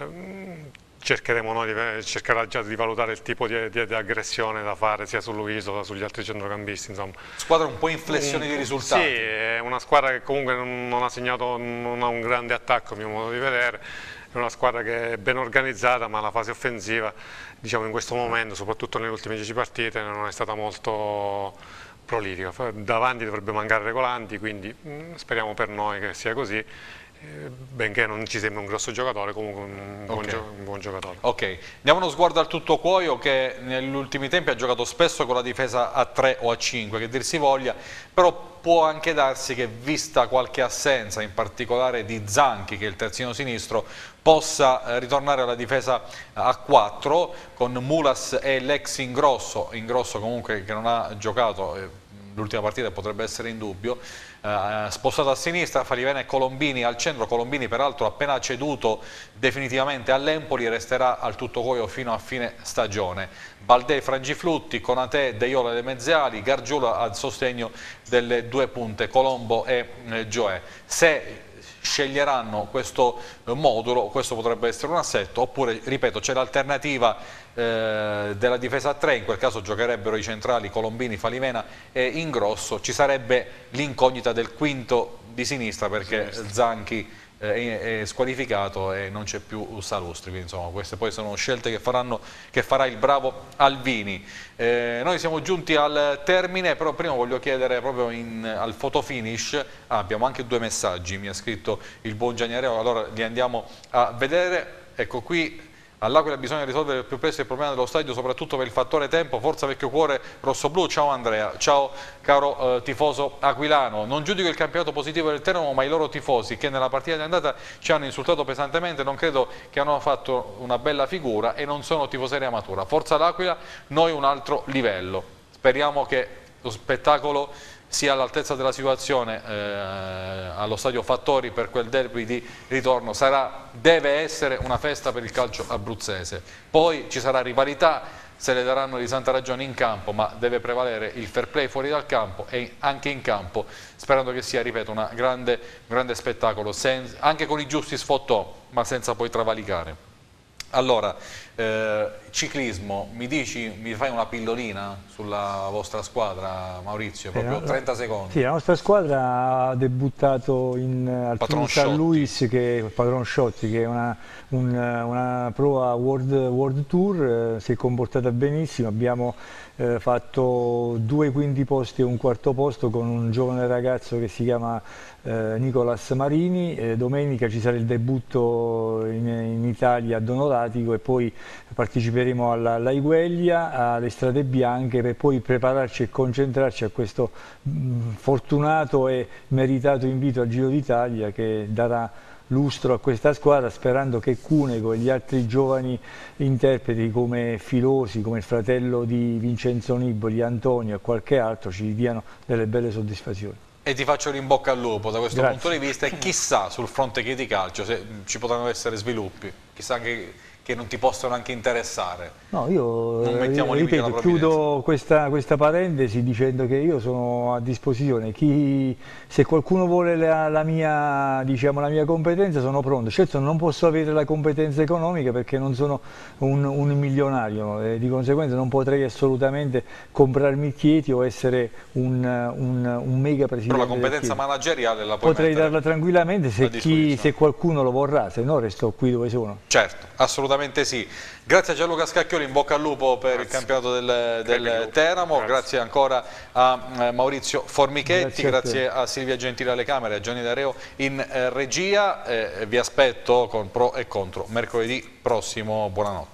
Speaker 2: cercherà già di valutare il tipo di aggressione da fare sia su Luiso che sugli altri centrocampisti, insomma.
Speaker 1: Squadra un po' in flessione di risultati.
Speaker 2: Sì, è una squadra che comunque non ha segnato, non ha un grande attacco, a mio modo di vedere. È una squadra che è ben organizzata, ma la fase offensiva, diciamo, in questo momento, soprattutto nelle ultime 10 partite, non è stata molto prolifica. Davanti dovrebbe mancare Regolanti, quindi speriamo per noi che sia così, benché non ci sembra un grosso giocatore, comunque un buon giocatore.
Speaker 1: Ok, diamo uno sguardo al tutto cuoio, che negli ultimi tempi ha giocato spesso con la difesa a 3 o a 5, che dir si voglia, però può anche darsi che, vista qualche assenza, in particolare di Zanchi, che è il terzino sinistro, possa ritornare alla difesa a 4 con Mulas e l'ex Ingrosso comunque, che non ha giocato l'ultima partita, potrebbe essere in dubbio, spostato a sinistra, Falivena e Colombini al centro. Colombini peraltro appena ceduto definitivamente all'Empoli, resterà al tutto cuoio fino a fine stagione. Baldè, Frangiflutti, Conatè, Deiola le mezze ali, Gargiulo al sostegno delle 2 punte, Colombo e Gioè. Se sceglieranno questo modulo, questo potrebbe essere un assetto, oppure, ripeto, c'è l'alternativa della difesa a 3, in quel caso giocherebbero i centrali Colombini, Falivena e Ingrosso. Ci sarebbe l'incognita del quinto di sinistra, perché Zanchi è squalificato e non c'è più Salustri, quindi insomma queste poi sono scelte che farà il bravo Alvini. Noi siamo giunti al termine, però prima voglio chiedere proprio al fotofinish, abbiamo anche 2 messaggi, mi ha scritto il buon Giagnareo, allora li andiamo a vedere. Ecco qui All'Aquila bisogna risolvere il più presto il problema dello stadio, soprattutto per il fattore tempo. Forza Vecchio Cuore rossoblu. Ciao Andrea, ciao caro tifoso aquilano. Non giudico il campionato positivo del Teramo, ma i loro tifosi che nella partita di andata ci hanno insultato pesantemente, non credo che hanno fatto una bella figura e non sono tifoseria matura. Forza l'Aquila, noi un altro livello. Speriamo che lo spettacolo sia all'altezza della situazione allo stadio Fattori per quel derby di ritorno. Deve essere una festa per il calcio abruzzese. Poi ci sarà rivalità, se le daranno di santa ragione in campo, ma deve prevalere il fair play fuori dal campo e anche in campo, sperando che sia, ripeto, un grande spettacolo, anche con i giusti sfottò, ma senza poi travalicare. Allora, ciclismo, mi fai una pillolina sulla vostra squadra, Maurizio? Proprio 30 secondi.
Speaker 3: Sì, la nostra squadra ha debuttato al Tour San Luis, Patron Sciotti, che è una prova World Tour, si è comportata benissimo, abbiamo fatto 2 quinti posti e un quarto posto con un giovane ragazzo che si chiama Nicolas Marini. Domenica ci sarà il debutto in Italia a Donolatico e poi parteciperemo alla Igueglia, alle Strade Bianche, per poi prepararci e concentrarci a questo fortunato e meritato invito al Giro d'Italia che darà lustro a questa squadra, sperando che Cunego e gli altri giovani interpreti come Filosi, come il fratello di Vincenzo Niboli, Antonio e qualche altro ci diano delle belle soddisfazioni.
Speaker 1: E ti faccio in bocca al lupo da questo
Speaker 3: Grazie.
Speaker 1: punto di vista, e chissà sul fronte Chieti Calcio se ci potranno essere sviluppi, chissà che non ti possono anche interessare.
Speaker 3: No, io
Speaker 1: ripeto,
Speaker 3: chiudo questa parentesi dicendo che io sono a disposizione. Se qualcuno vuole la mia competenza, sono pronto. Certo non posso avere la competenza economica perché non sono un milionario e di conseguenza non potrei assolutamente comprarmi Chieti o essere un mega presidente.
Speaker 1: Però la competenza manageriale la puoi
Speaker 3: potrei darla tranquillamente se qualcuno lo vorrà, se no resto qui dove sono.
Speaker 1: Certo, assolutamente sì. Grazie a Gianluca Scacchioli, in bocca al lupo per il campionato del Teramo, grazie ancora a Maurizio Formichetti, grazie a Silvia Gentile alle camere, a Gianni D'Areo in regia. Vi aspetto con pro e contro mercoledì prossimo. Buonanotte.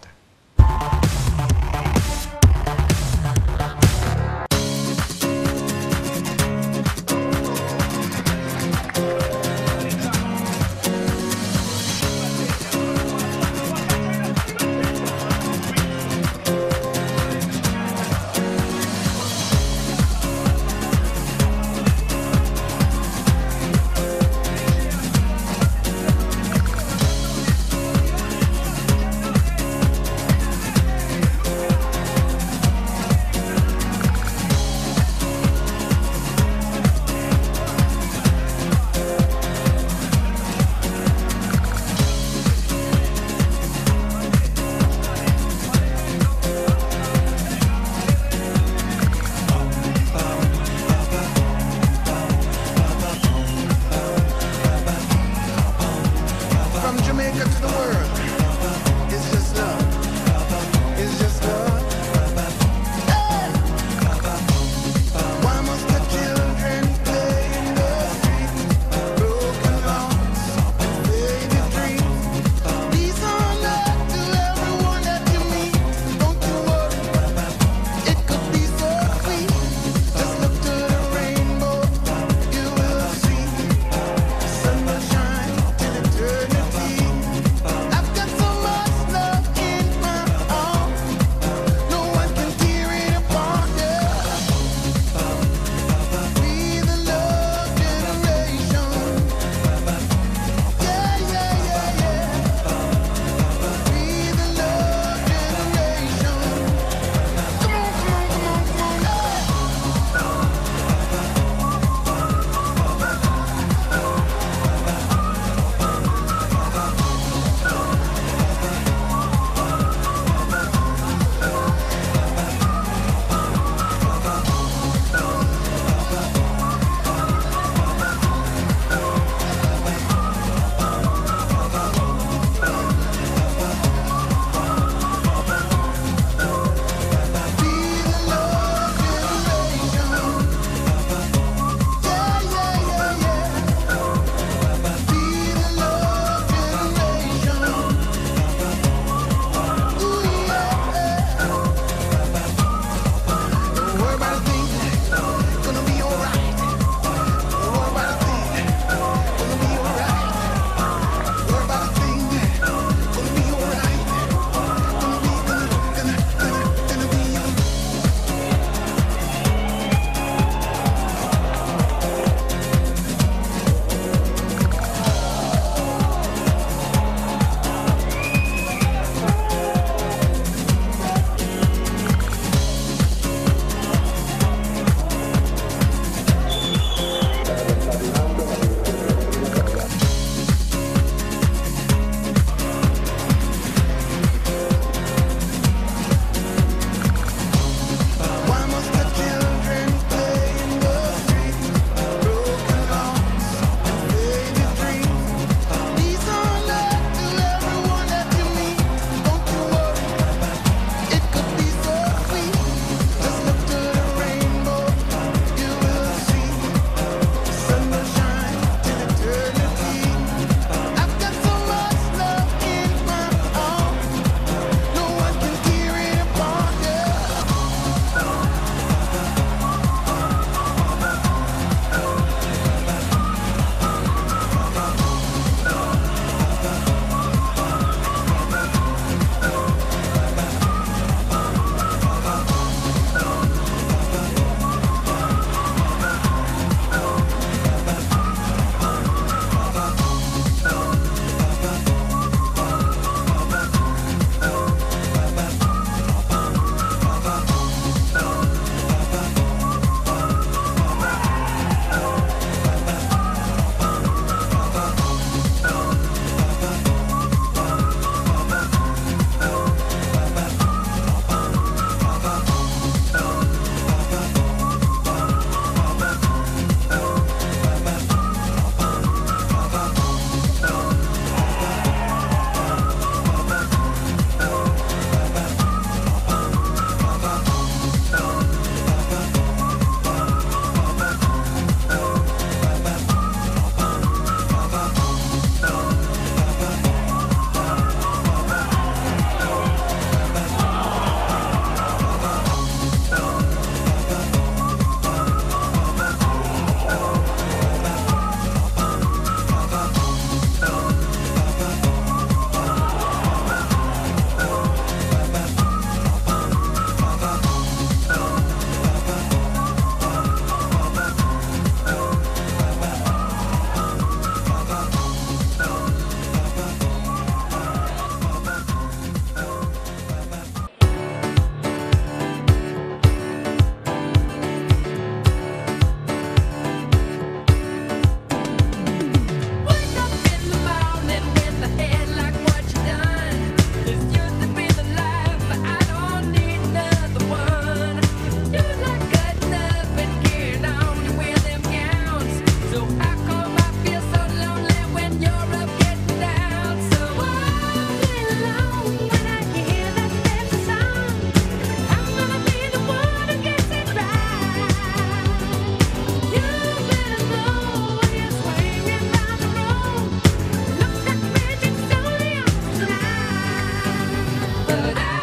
Speaker 10: da